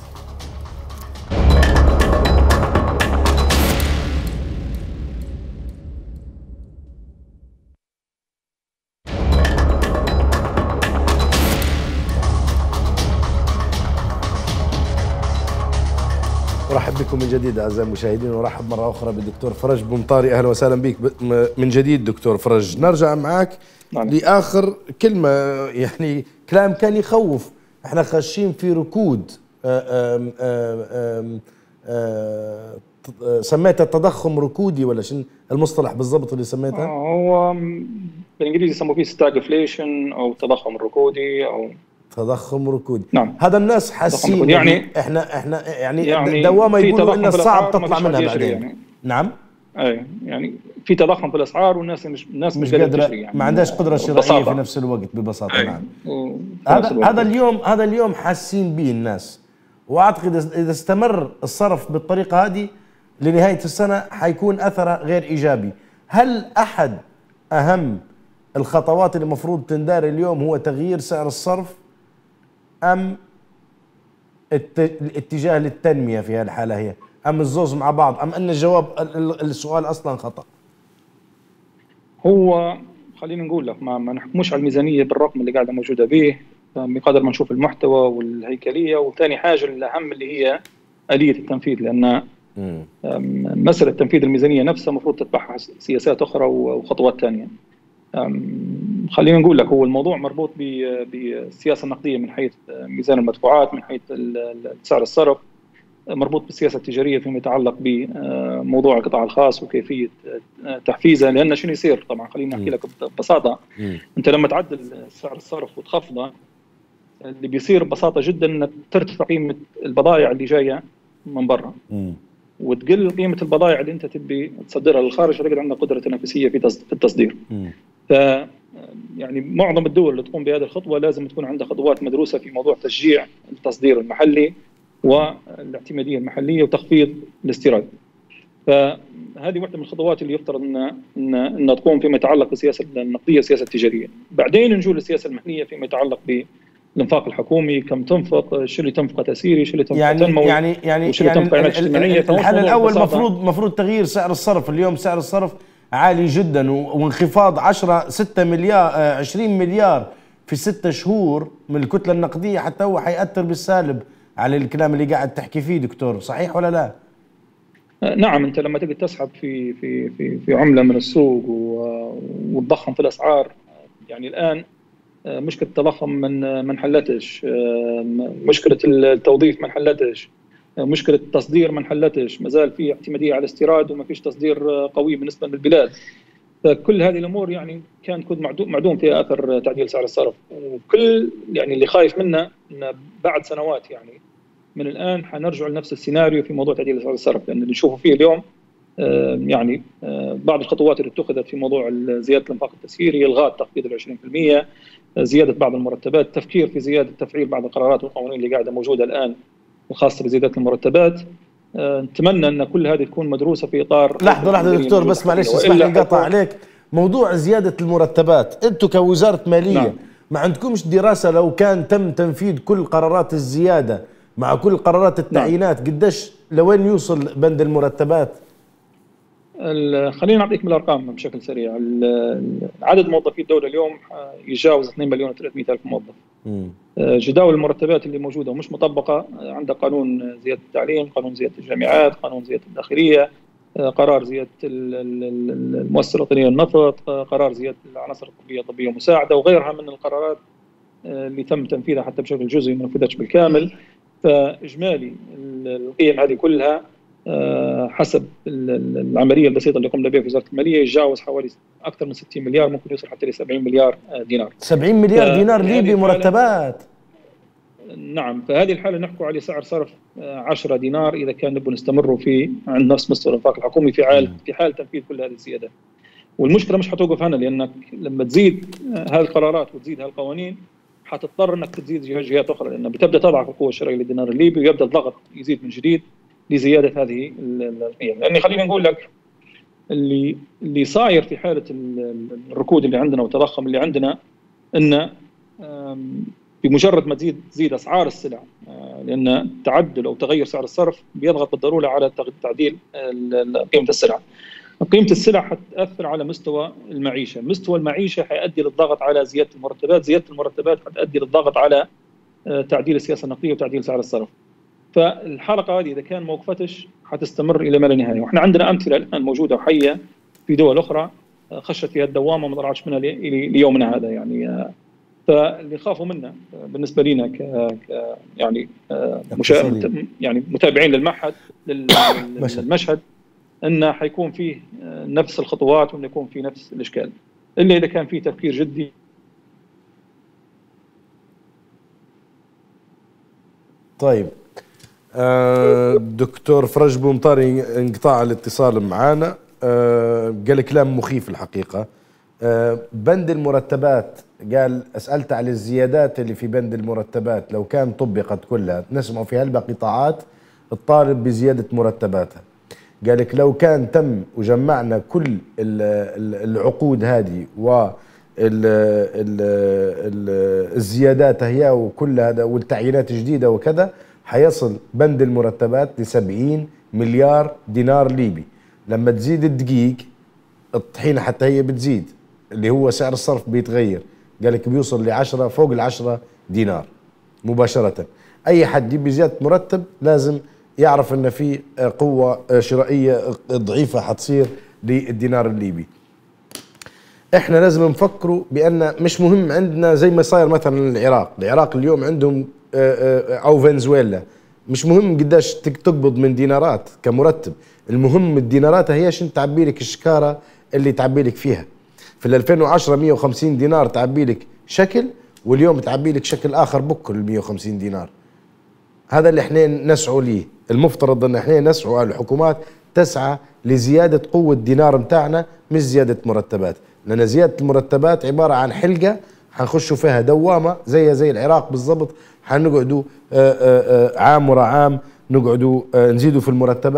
ارحب بكم من جديد اعزائي المشاهدين، وارحب مره اخرى بالدكتور فرج بومطاري. اهلا وسهلا بك من جديد دكتور فرج. نرجع معك نعم. لاخر كلمه، يعني كلام كان يخوف. احنا خاشين في ركود آم آم آم سميتها تضخم ركودي ولا شنو المصطلح بالضبط اللي سميتها؟ هو بالانجليزي يسموه فيه ستاجفليشن او تضخم ركودي او تضخم ركودي. نعم. هذا الناس حاسين يعني احنا احنا يعني, يعني دوامه يقولوا ان الصعب تطلع منها بعدين. يعني. نعم. اي يعني في تضخم في الاسعار والناس مش الناس مش قادره يعني ما عندهاش قدره شرائيه في نفس الوقت ببساطه. نعم. هذا هذا اليوم هذا اليوم حاسين به الناس، واعتقد اذا استمر الصرف بالطريقه هذه لنهايه السنه حيكون اثره غير ايجابي. هل احد اهم الخطوات اللي المفروض تندار اليوم هو تغيير سعر الصرف ام الاتجاه للتنميه في هالحاله هي، ام الزوز مع بعض، ام ان الجواب السؤال اصلا خطا؟ هو خلينا نقول لك ما, ما نحكموش على الميزانيه بالرقم اللي قاعده موجوده به بقدر ما نشوف المحتوى والهيكليه، وثاني حاجه الاهم اللي هي اليه التنفيذ، لان مساله تنفيذ الميزانيه نفسها المفروض تتبعها سياسات اخرى وخطوات ثانيه. خلينا نقول لك هو الموضوع مربوط بالسياسه النقديه من حيث ميزان المدفوعات، من حيث سعر الصرف، مربوط بالسياسه التجاريه فيما يتعلق بموضوع القطاع الخاص وكيفيه تحفيزه. لان شنو يصير طبعا خليني احكي لك ببساطه، انت لما تعدل سعر الصرف وتخفضه اللي بيصير ببساطه جدا انك ترتفع قيمه البضائع اللي جايه من برا وتقل قيمه البضائع اللي انت تبي تصدرها للخارج، فتقعد عندك قدره تنافسيه في التصدير. ف يعني معظم الدول اللي تقوم بهذه الخطوه لازم تكون عندها خطوات مدروسه في موضوع تشجيع التصدير المحلي والاعتماديه المحليه وتخفيض الاستيراد. فهذه واحده من الخطوات اللي يفترض ان ان, إن تقوم فيما يتعلق بالسياسه النقديه والسياسه التجاريه. بعدين نجول للسياسه المحليه فيما يتعلق بالانفاق الحكومي، كم تنفق، شو اللي تنفقه تسيري، شو اللي تنفقه يعني تنموي، يعني يعني وشو اللي تنفقه اعلانات اجتماعيه. الحل الاول مفروض مفروض تغيير سعر الصرف. اليوم سعر الصرف عالي جدا، وانخفاض عشرة ستة مليار عشرين مليار في ستة شهور من الكتله النقديه، حتى هو حيأثر بالسالب على الكلام اللي قاعد تحكي فيه دكتور، صحيح ولا لا؟ نعم، انت لما تجي تسحب في في في في عمله من السوق وتضخم في الاسعار، يعني الان مشكله التضخم من ما انحلتش، مشكله التوظيف ما انحلتش، مشكله التصدير ما انحلتش، ما زال في اعتماديه على الاستيراد وما فيش تصدير قوي بالنسبه للبلاد. فكل هذه الامور يعني كان كود معدوم معدوم فيها اثر تعديل سعر الصرف. وكل يعني اللي خايف منه ان بعد سنوات يعني من الان حنرجع لنفس السيناريو في موضوع تعديل سعر الصرف، لان اللي نشوفه فيه اليوم يعني بعض الخطوات اللي اتخذت في موضوع زياده الانفاق التسعيري، الغاء تخفيض ال عشرين بالمئة، زياده بعض المرتبات، تفكير في زياده تفعيل بعض القرارات والقوانين اللي قاعده موجوده الان الخاصه بزياده المرتبات. نتمنى ان كل هذه تكون مدروسه في اطار. لحظه لحظه دكتور، بس معلش اسمح لي انقطع عليك. موضوع زياده المرتبات، انتم كوزاره ماليه نعم. ما عندكمش دراسه لو كان تم تنفيذ كل قرارات الزياده مع كل قرارات التعيينات نعم. قديش لوين يوصل بند المرتبات؟ خلينا نعطيك بالارقام بشكل سريع. عدد موظفي الدوله اليوم يجاوز اثنين مليون وثلاثمئة الف موظف. م. جداول المرتبات اللي موجوده ومش مطبقه، عندك قانون زياده التعليم، قانون زياده الجامعات، قانون زياده الداخليه، قرار زياده المؤسسه الوطنيه للنفط، قرار زياده العناصر الطبيه طبيه مساعده، وغيرها من القرارات اللي تم تنفيذها حتى بشكل جزئي ما نفذتش بالكامل. فاجمالي القيم هذه كلها حسب العمليه البسيطه اللي قمنا بها في وزاره الماليه يتجاوز حوالي اكثر من ستين مليار، ممكن يوصل حتى ل سبعين مليار دينار. سبعين مليار دينار ليبي مرتبات. نعم، فهذه الحاله نحكوا على سعر صرف عشرة دينار اذا كان نبغى نستمروا في عند نفس مستوى الانفاق الحكومي في حال في حال تنفيذ كل هذه الزيادات. والمشكله مش حتوقف هنا، لانك لما تزيد هذه القرارات وتزيد هذه القوانين حتضطر انك تزيد جهات اخرى، لان بتبدا تضعف القوه الشرائيه للدينار الليبي ويبدا الضغط يزيد من جديد لزياده هذه القيم. لاني خلينا نقول لك اللي اللي صاير في حاله الركود اللي عندنا والتضخم اللي عندنا، ان بمجرد ما تزيد تزيد اسعار السلع، لان تعدل او تغير سعر الصرف بيضغط بالضروره على تعديل قيمه السلع. قيمه السلع حتاثر على مستوى المعيشه، مستوى المعيشه حيؤدي للضغط على زياده المرتبات، زياده المرتبات حتؤدي للضغط على تعديل السياسه النقديه وتعديل سعر الصرف. فالحلقه هذه اذا كان ما وقفتش حتستمر الى ما لا نهايه، واحنا عندنا امثله الان موجوده وحيه في دول اخرى خشت فيها الدوامه وما طلعتش منها ليومنا هذا. يعني فاللي خافوا منا بالنسبه لنا ك يعني مشا... يعني متابعين للمعهد للمشهد انه حيكون فيه نفس الخطوات وانه يكون فيه نفس الاشكال، الا اذا كان فيه تفكير جدي. طيب آه دكتور فرج بومطاري انقطاع الاتصال معنا، آه قال كلام مخيف الحقيقه. آه بند المرتبات، قال اسالت على الزيادات اللي في بند المرتبات لو كان طبقت كلها، نسمع في هلبا قطاعات الطالب بزياده مرتباتها. قال لك لو كان تم وجمعنا كل العقود هذه و الزيادات هي وكل هذا والتعيينات الجديده وكذا، حيصل بند المرتبات ل سبعين مليار دينار ليبي. لما تزيد الدقيق الطحينه حتى هي بتزيد، اللي هو سعر الصرف بيتغير، قال لك بيوصل ل عشرة فوق ال عشرة دينار مباشره. اي حد يبي زياده مرتب لازم يعرف ان في قوه شرائيه ضعيفه حتصير للدينار الليبي. احنا لازم نفكروا بان مش مهم عندنا زي ما صاير مثلا العراق، العراق اليوم عندهم او فنزويلا، مش مهم قداش تقبض من دينارات كمرتب، المهم الدينارات هي شنو تعبي لك الشكاره اللي تعبي لك فيها. في ألفين وعشرة مئة وخمسين دينار تعبي لك شكل، واليوم تعبي لك شكل اخر بكل مئة وخمسين دينار. هذا اللي احنا نسعوا ليه، المفترض ان احنا نسعوا، الحكومات تسعى لزياده قوه الدينار نتاعنا مش زياده مرتبات، لان زياده المرتبات عباره عن حلقه حنخشوا فيها دوامه زي زي العراق بالضبط، حنقعدوا عام ورا عام نقعدوا نزيدوا في المرتبات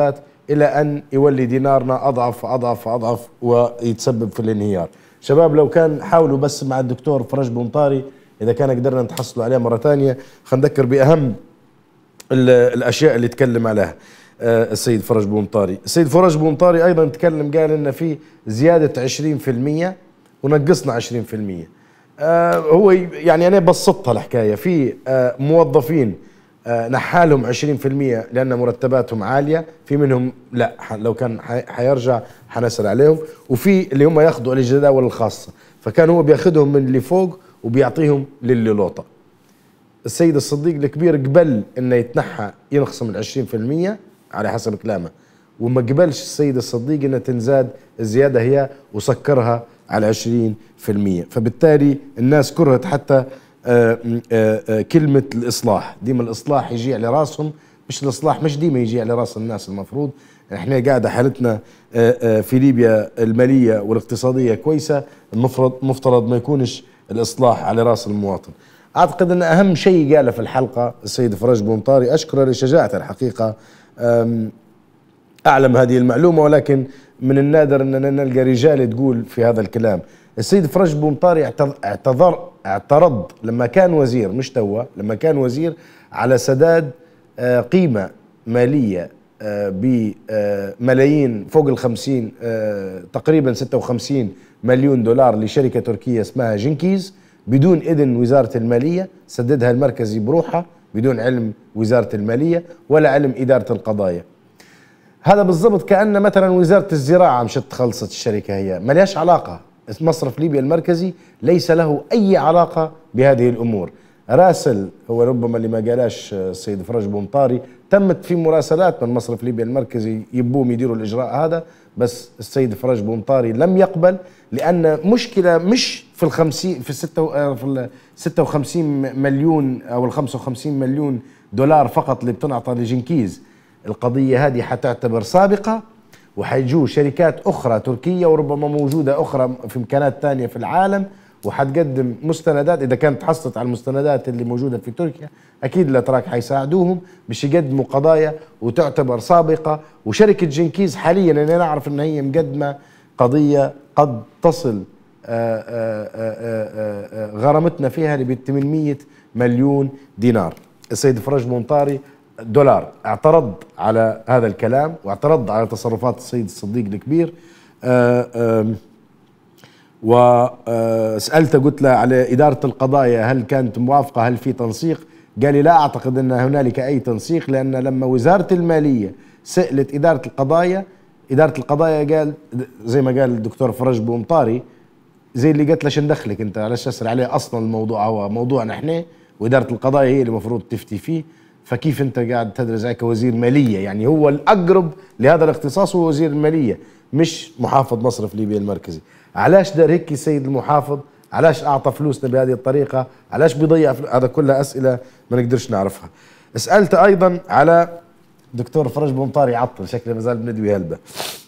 إلى أن يولي دينارنا أضعف أضعف أضعف ويتسبب في الانهيار. شباب لو كان حاولوا بس مع الدكتور فرج بومطاري إذا كان قدرنا نتحصلوا عليه مرة ثانية، خلينا نذكر بأهم الأشياء اللي تكلم عليها السيد فرج بومطاري. السيد فرج بومطاري أيضا تكلم قال إن في زيادة عشرين في المية ونقصنا عشرين في المية. آه هو يعني أنا بسطها الحكاية، في آه موظفين آه نحالهم عشرين في المية لأن مرتباتهم عالية، في منهم لا لو كان حيرجع حنسأل عليهم، وفي اللي هم ياخذوا الجداول الخاصة، فكان هو بياخذهم من اللي فوق وبيعطيهم للي لوطة. السيد الصديق الكبير قبل انه يتنحى ينخصم ال عشرين في المية على حسب كلامه، وما قبلش السيد الصديق انها تنزاد الزياده هي وسكرها على عشرين في المية. فبالتالي الناس كرهت حتى آآ آآ كلمه الاصلاح، ديما الاصلاح يجي على راسهم، مش الاصلاح مش ديما يجي على راس الناس. المفروض احنا قاعده حالتنا في ليبيا الماليه والاقتصاديه كويسه، المفروض مفترض ما يكونش الاصلاح على راس المواطن. اعتقد ان اهم شيء قاله في الحلقه السيد فرج بومطاري، اشكره لشجاعته الحقيقه، اعلم هذه المعلومه، ولكن من النادر اننا نلقى رجال تقول في هذا الكلام. السيد فرج بومطاري اعتذر اعترض لما كان وزير، مش توا، لما كان وزير، على سداد قيمه ماليه بملايين فوق الخمسين، تقريبا ستة وخمسين مليون دولار لشركه تركيه اسمها جنكيز بدون إذن وزارة المالية، سددها المركزي بروحها بدون علم وزارة المالية ولا علم إدارة القضايا. هذا بالضبط كأن مثلا وزارة الزراعة مشت خلصت الشركة، هي ما لهاش علاقة. مصرف ليبيا المركزي ليس له أي علاقة بهذه الأمور. راسل هو ربما اللي ما قالاش السيد فرج بومطاري، تمت في مراسلات من مصرف ليبيا المركزي يبوهم يديروا الإجراء هذا، بس السيد فرج بومطاري لم يقبل، لأن مشكلة مش في الخمسين في الستة في الستة وخمسين مليون أو الخمسة وخمسين مليون دولار فقط اللي بتنعطى لجنكيز. القضية هذه حتعتبر سابقة، وحيجوا شركات أخرى تركية وربما موجودة أخرى في مكانات ثانية في العالم، وحتقدم مستندات. إذا كانت حصلت على المستندات اللي موجودة في تركيا أكيد الأتراك حيساعدوهم باش يقدموا قضايا وتعتبر سابقة. وشركة جنكيز حاليا أنا نعرف أن هي مقدمة قضية قد تصل آآ آآ آآ غرامتنا فيها ل ثمانمئة مليون دينار. السيد فرج بومطاري دولار اعترض على هذا الكلام واعترض على تصرفات السيد الصديق الكبير. وسألته قلت له على إدارة القضايا هل كانت موافقة، هل في تنسيق؟ قال لي لا أعتقد أن هنالك أي تنسيق، لأن لما وزارة المالية سألت إدارة القضايا، إدارة القضايا قال زي ما قال الدكتور فرج بومطاري زي اللي قلت له شو ندخلك أنت، علاش تسأل عليه؟ أصلا الموضوع هو موضوعنا إحنا، وإدارة القضايا هي اللي المفروض تفتي فيه، فكيف أنت قاعد تدرس عليك كوزير مالية؟ يعني هو الأقرب لهذا الاختصاص هو وزير المالية مش محافظ مصرف ليبيا المركزي. علاش دار هيك السيد المحافظ؟ علاش أعطى فلوسنا بهذه الطريقة؟ علاش بيضيع فلوس؟ هذا كلها أسئلة ما نقدرش نعرفها. سألت أيضا على دكتور فرج بومطاري، عطل شكله ما زال بندوي هلبة.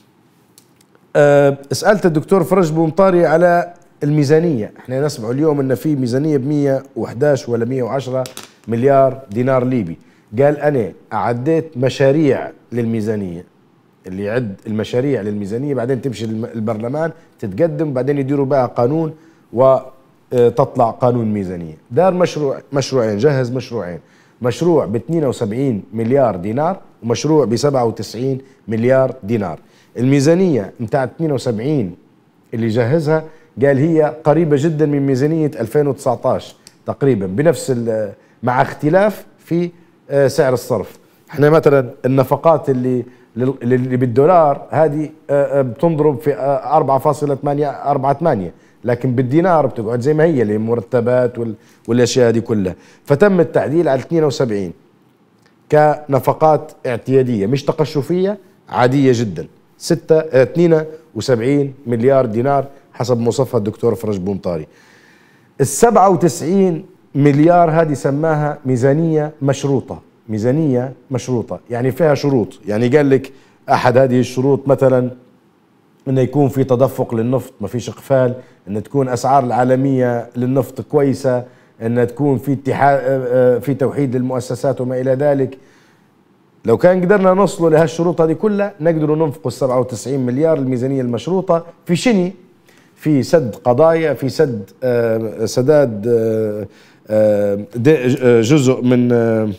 أه سألت الدكتور فرج بومطاري على الميزانية. احنا نسمع اليوم ان في ميزانية ب مئة وأحد عشر ولا مئة وعشرة مليار دينار ليبي. قال انا اعديت مشاريع للميزانية، اللي يعد المشاريع للميزانية بعدين تمشي البرلمان تتقدم بعدين يديروا بها قانون وتطلع قانون ميزانية. دار مشروع مشروعين، جهز مشروعين، مشروع ب اثنين وسبعين مليار دينار ومشروع ب سبعة وتسعين مليار دينار. الميزانية متاع اثنين وسبعين اللي جهزها قال هي قريبة جدا من ميزانية ألفين وتسعة عشر تقريبا، بنفس مع اختلاف في سعر الصرف. احنا مثلا النفقات اللي اللي بالدولار هذه بتنضرب في أربعة فاصلة ثمانية أربعة ثمانية، لكن بالدينار بتقعد زي ما هي للمرتبات والاشياء هذه كلها. فتم التعديل على اثنين وسبعين كنفقات اعتيادية مش تقشفية، عادية جدا. ستة اثنين وسبعين مليار دينار حسب مصفى الدكتور فرج بومطاري. ال سبعة وتسعين مليار هذه سماها ميزانية مشروطة. ميزانية مشروطة يعني فيها شروط، يعني قال لك أحد هذه الشروط مثلا أنه يكون في تدفق للنفط، ما فيش إقفال، أن تكون أسعار العالمية للنفط كويسة، أن تكون في اتحاد في توحيد للمؤسسات وما إلى ذلك. لو كان قدرنا نوصلوا لهالشروط هذه كلها نقدروا ننفقوا سبعة وتسعين مليار الميزانيه المشروطه في شني؟ في سد قضايا، في سد آه سداد آه آه جزء من آه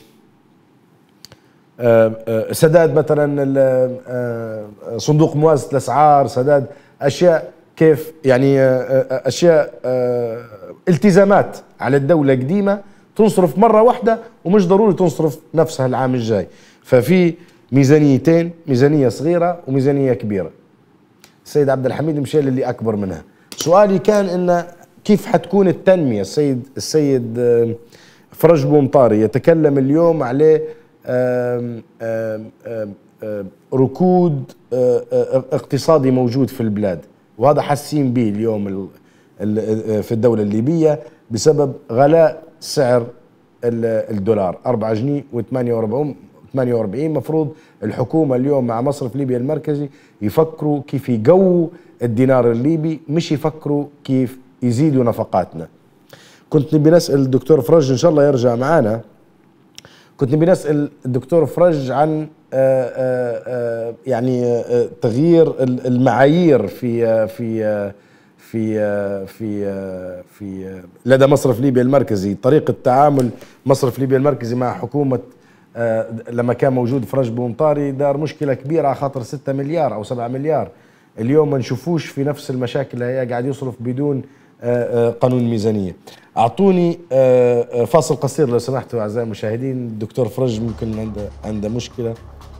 آه سداد مثلا آه صندوق موازنه الاسعار، سداد اشياء كيف يعني آه اشياء آه التزامات على الدوله قديمه تنصرف مره واحده ومش ضروري تنصرف نفسها العام الجاي. ففي ميزانيتين، ميزانيه صغيره وميزانيه كبيره. السيد عبد الحميد مشيل اللي اكبر منها. سؤالي كان انه كيف حتكون التنميه؟ السيد السيد فرج بومطاري يتكلم اليوم عليه آم آم آم ركود اقتصادي موجود في البلاد، وهذا حاسين به اليوم في الدوله الليبيه بسبب غلاء سعر الدولار أربعة جنيه وثمانية وأربعين. مفروض الحكومه اليوم مع مصرف ليبيا المركزي يفكروا كيف يقووا الدينار الليبي، مش يفكروا كيف يزيدوا نفقاتنا. كنت نبي نسال الدكتور فرج ان شاء الله يرجع معنا، كنت نبي نسال الدكتور فرج عن آآ آآ يعني تغيير المعايير في في في في في لدى مصرف ليبيا المركزي، طريقه تعامل مصرف ليبيا المركزي مع حكومه لما كان موجود فرج بومطاري دار مشكله كبيره على خاطر ستة مليار او سبعة مليار. اليوم ما نشوفوش في نفس المشاكل هي، قاعد يصرف بدون قانون ميزانيه. اعطوني فاصل قصير لو سمحتوا اعزائي المشاهدين، الدكتور فرج ممكن عنده عنده مشكله.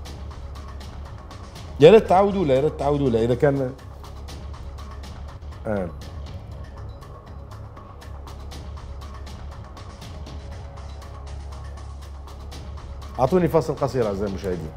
يا ريت تعودوا له، يا ريت تعودوا له اذا كان آه. اعطوني فاصل قصير اعزائي المشاهدين.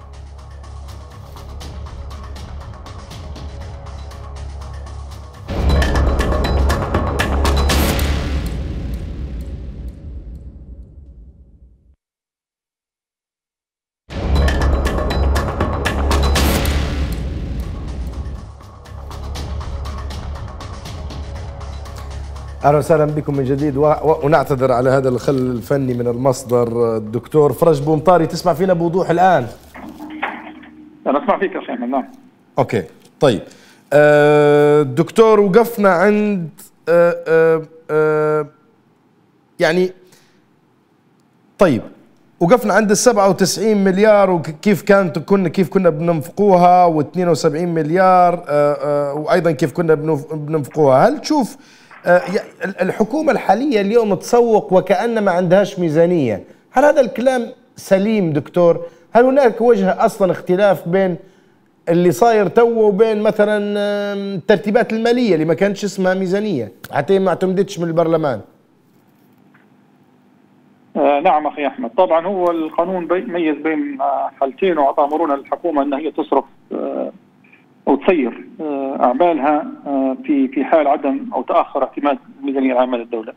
اهلا وسهلا بكم من جديد، ونعتذر على هذا الخلل الفني من المصدر. الدكتور فرج بومطاري تسمع فينا بوضوح الان؟ انا اسمع فيك يا اخي احمد. نعم اوكي طيب. آه دكتور وقفنا عند آه آه آه يعني طيب وقفنا عند ال سبعة وتسعين مليار وكيف كانت كنا كيف كنا بننفقوها، و اثنين وسبعين مليار آه آه وايضا كيف كنا بننفقوها. هل تشوف الحكومة الحالية اليوم تسوق وكأن ما عندهاش ميزانية؟ هل هذا الكلام سليم دكتور؟ هل هناك وجه أصلا اختلاف بين اللي صاير تو وبين مثلا الترتيبات المالية اللي ما كانتش اسمها ميزانية حتى ما اعتمدتش من البرلمان؟ آه نعم أخي أحمد، طبعا هو القانون ميز بين حالتين وأعطى مرونة للحكومة أن هي تصرف آه أو تسير أعمالها في في حال عدم أو تأخر اعتماد الميزانية العامة للدولة.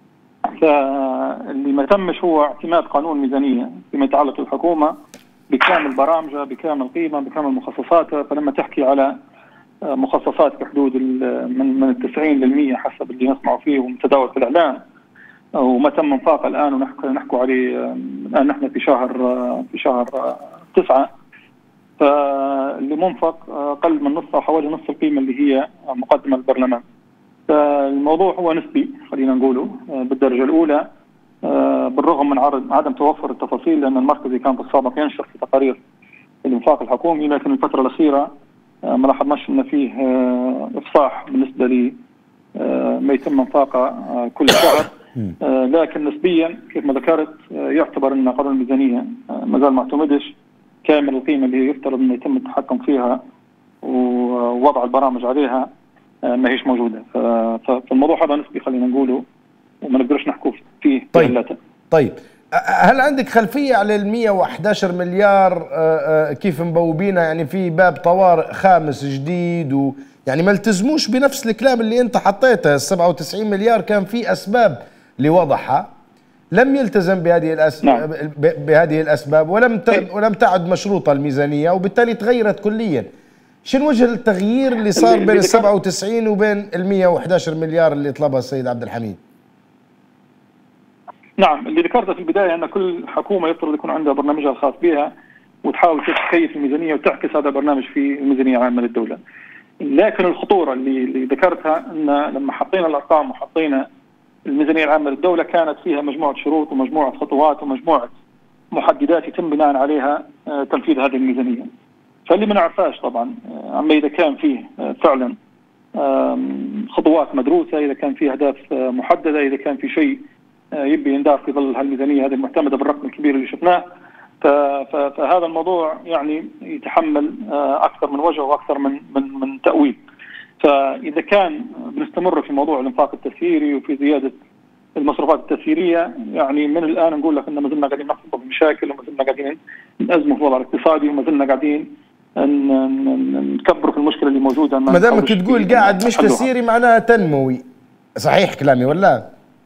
فاللي ما تمش هو اعتماد قانون ميزانية فيما يتعلق بالحكومة بكامل برامجها، بكامل قيمة، بكامل مخصصاتها. فلما تحكي على مخصصات في حدود من من التسعين للمية حسب اللي نسمعوا فيه ومتداول في الإعلام، وما تم انفاقه الآن ونحكوا نحكوا عليه الآن نحن في شهر في شهر تسعة، فاللي منفق أقل من نصف أو حوالي نصف القيمة اللي هي مقدمة للبرلمان. فالموضوع هو نسبي خلينا نقوله بالدرجة الأولى، بالرغم من عدم توفر التفاصيل، لأن المركزي كان في السابق ينشر في تقارير الإنفاق الحكومي، لكن الفترة الأخيرة ما لاحظناش أن فيه إفصاح بالنسبة لي ما يتم انفاقه كل شهر. لكن نسبيا كيف ما ذكرت يعتبر أن قانون الميزانية ما زال ما اعتمدش كامل القيمة اللي يفترض أنه يتم التحكم فيها ووضع البرامج عليها ما هيش موجودة. فالموضوع هذا نسبي خلينا نقوله وما نقدرش نحكوا فيه. طيب طيب هل عندك خلفية على ال مئة وأحد عشر مليار كيف مبوبينها؟ يعني في باب طوارئ خامس جديد، ويعني ما التزموش بنفس الكلام اللي انت حطيته. ال سبعة وتسعين مليار كان في أسباب لوضعها، لم يلتزم بهذه الأسباب نعم. بهذه الأسباب ولم ولم تعد مشروطة الميزانية، وبالتالي تغيرت كليا. شنو وجه التغيير اللي صار بين ال سبعة وتسعين وبين ال مئة وأحد عشر مليار اللي طلبها السيد عبد الحميد؟ نعم، اللي ذكرته في البداية أن كل حكومة يفترض يكون عندها برنامجها الخاص بها، وتحاول تكيف الميزانيه وتعكس هذا البرنامج في الميزانيه العامه للدوله. لكن الخطوره اللي اللي ذكرتها ان لما حطينا الارقام وحطينا الميزانيه العامه للدوله كانت فيها مجموعه شروط ومجموعه خطوات ومجموعه محددات يتم بناء عليها تنفيذ هذه الميزانيه. فاللي ما نعرفهاش طبعا اما اذا كان فيه فعلا خطوات مدروسه، اذا كان في اهداف محدده، اذا كان في شيء يبي يندار في ظل هالميزانيه هذه المعتمده بالرقم الكبير اللي شفناه، فهذا الموضوع يعني يتحمل اكثر من وجه واكثر من من من تاويل. فاذا كان بنستمر في موضوع الانفاق التسييري وفي زياده المصروفات التسييريه، يعني من الان نقول لك ان ما زلنا قاعدين نحصل بمشاكل وما زلنا قاعدين نأزموا في الوضع الاقتصادي وما زلنا قاعدين نكبروا في المشكله اللي موجوده. ما دامك تقول قاعد مش تسييري معناها تنموي، صحيح كلامي ولا؟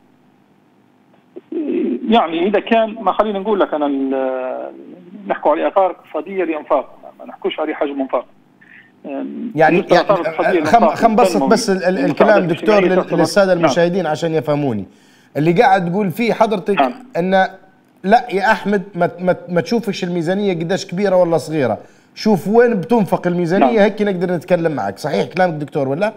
يعني اذا كان ما خلينا نقول لك انا نحكوا على اثار اقتصاديه لانفاق، ما نحكوش على حجم انفاق. يعني خم خم بسط بس الكلام دكتور للساده المشاهدين نعم. عشان يفهموني اللي قاعد تقول فيه حضرتك نعم. ان لا يا احمد ما, ما, ما تشوفش الميزانيه قداش كبيره ولا صغيره، شوف وين بتنفق الميزانيه نعم. هيك نقدر نتكلم معك، صحيح كلامك دكتور ولا؟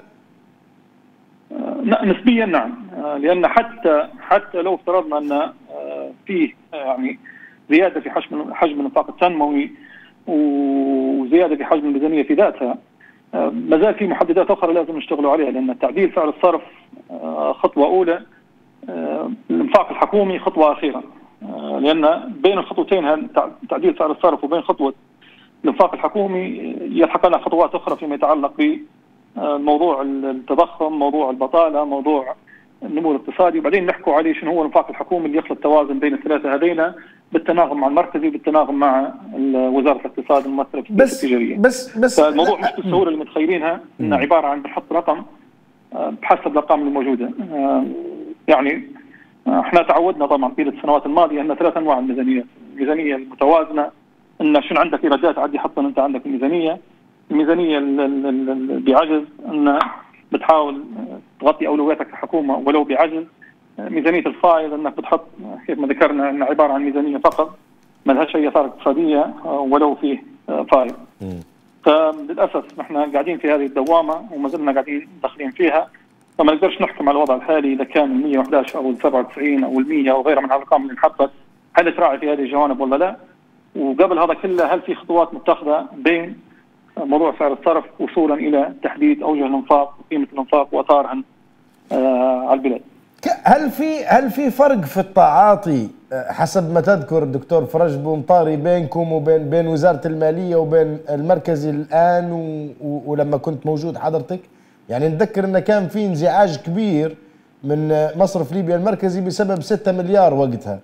نسبيا نعم، لان حتى حتى لو افترضنا ان فيه يعني زياده في حجم حجم الانفاق التنموي وزياده في حجم الميزانيه في ذاتها، ما زال في محددات اخرى لازم نشتغلوا عليها، لان تعديل سعر الصرف خطوه اولى، الانفاق الحكومي خطوه اخيره، لان بين الخطوتين تعديل سعر الصرف وبين خطوه الانفاق الحكومي يلحق لنا خطوات اخرى فيما يتعلق بموضوع التضخم، موضوع البطاله، موضوع النمو الاقتصادي، وبعدين نحكوا عليه شنو هو الانفاق الحكومي اللي يخلق توازن بين الثلاثه هذين بالتناغم مع المركزي وبالتناغم مع وزاره الاقتصاد الممثله في بس التجاريه. بس بس فالموضوع مش بالسهوله اللي متخيلينها، انه عباره عن بنحط رقم بحسب الارقام الموجوده. يعني احنا تعودنا طبعا طيله السنوات الماضيه ان ثلاث انواع الميزانيات، الميزانيه المتوازنه ان شنو عندك ايرادات عادي حط انت عندك الميزانيه، الميزانيه اللي بعجز ان بتحاول تغطي اولوياتك كحكومه ولو بعجز، ميزانيه الفائض انك بتحط كيف ما ذكرنا ان عباره عن ميزانيه فقط ما لهاش اي اثار اقتصاديه ولو فيه فائض. فللاسف نحن قاعدين في هذه الدوامه وما زلنا قاعدين داخلين فيها، فما نقدرش نحكم على الوضع الحالي اذا كان ال مئة وأحد عشر او ال سبعة وتسعين او ال مئة او غيرها من الارقام اللي انحطت هل تراعي في هذه الجوانب ولا لا؟ وقبل هذا كله هل في خطوات متخذه بين موضوع سعر الصرف وصولا الى تحديد اوجه الانفاق وقيمه الانفاق واثارها آه على البلاد. هل في هل في فرق في التعاطي حسب ما تذكر الدكتور فرج بومطاري بينكم وبين بين وزاره الماليه وبين المركزي الان و ولما كنت موجود حضرتك؟ يعني نتذكر ان كان في انزعاج كبير من مصرف ليبيا المركزي بسبب ستة مليار وقتها.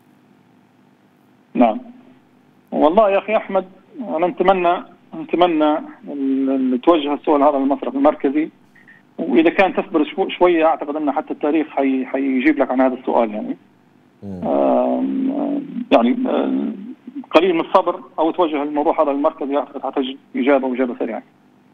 نعم. والله يا اخي احمد انا نتمنى نتمنى توجه السؤال هذا للمصرف المركزي، واذا كان تصبر شو شويه اعتقد ان حتى التاريخ حي حيجيب لك عن هذا السؤال يعني. آه يعني آه قليل من الصبر او توجه الموضوع هذا للمركزي اعتقد حتجد اجابه واجابه سريعه.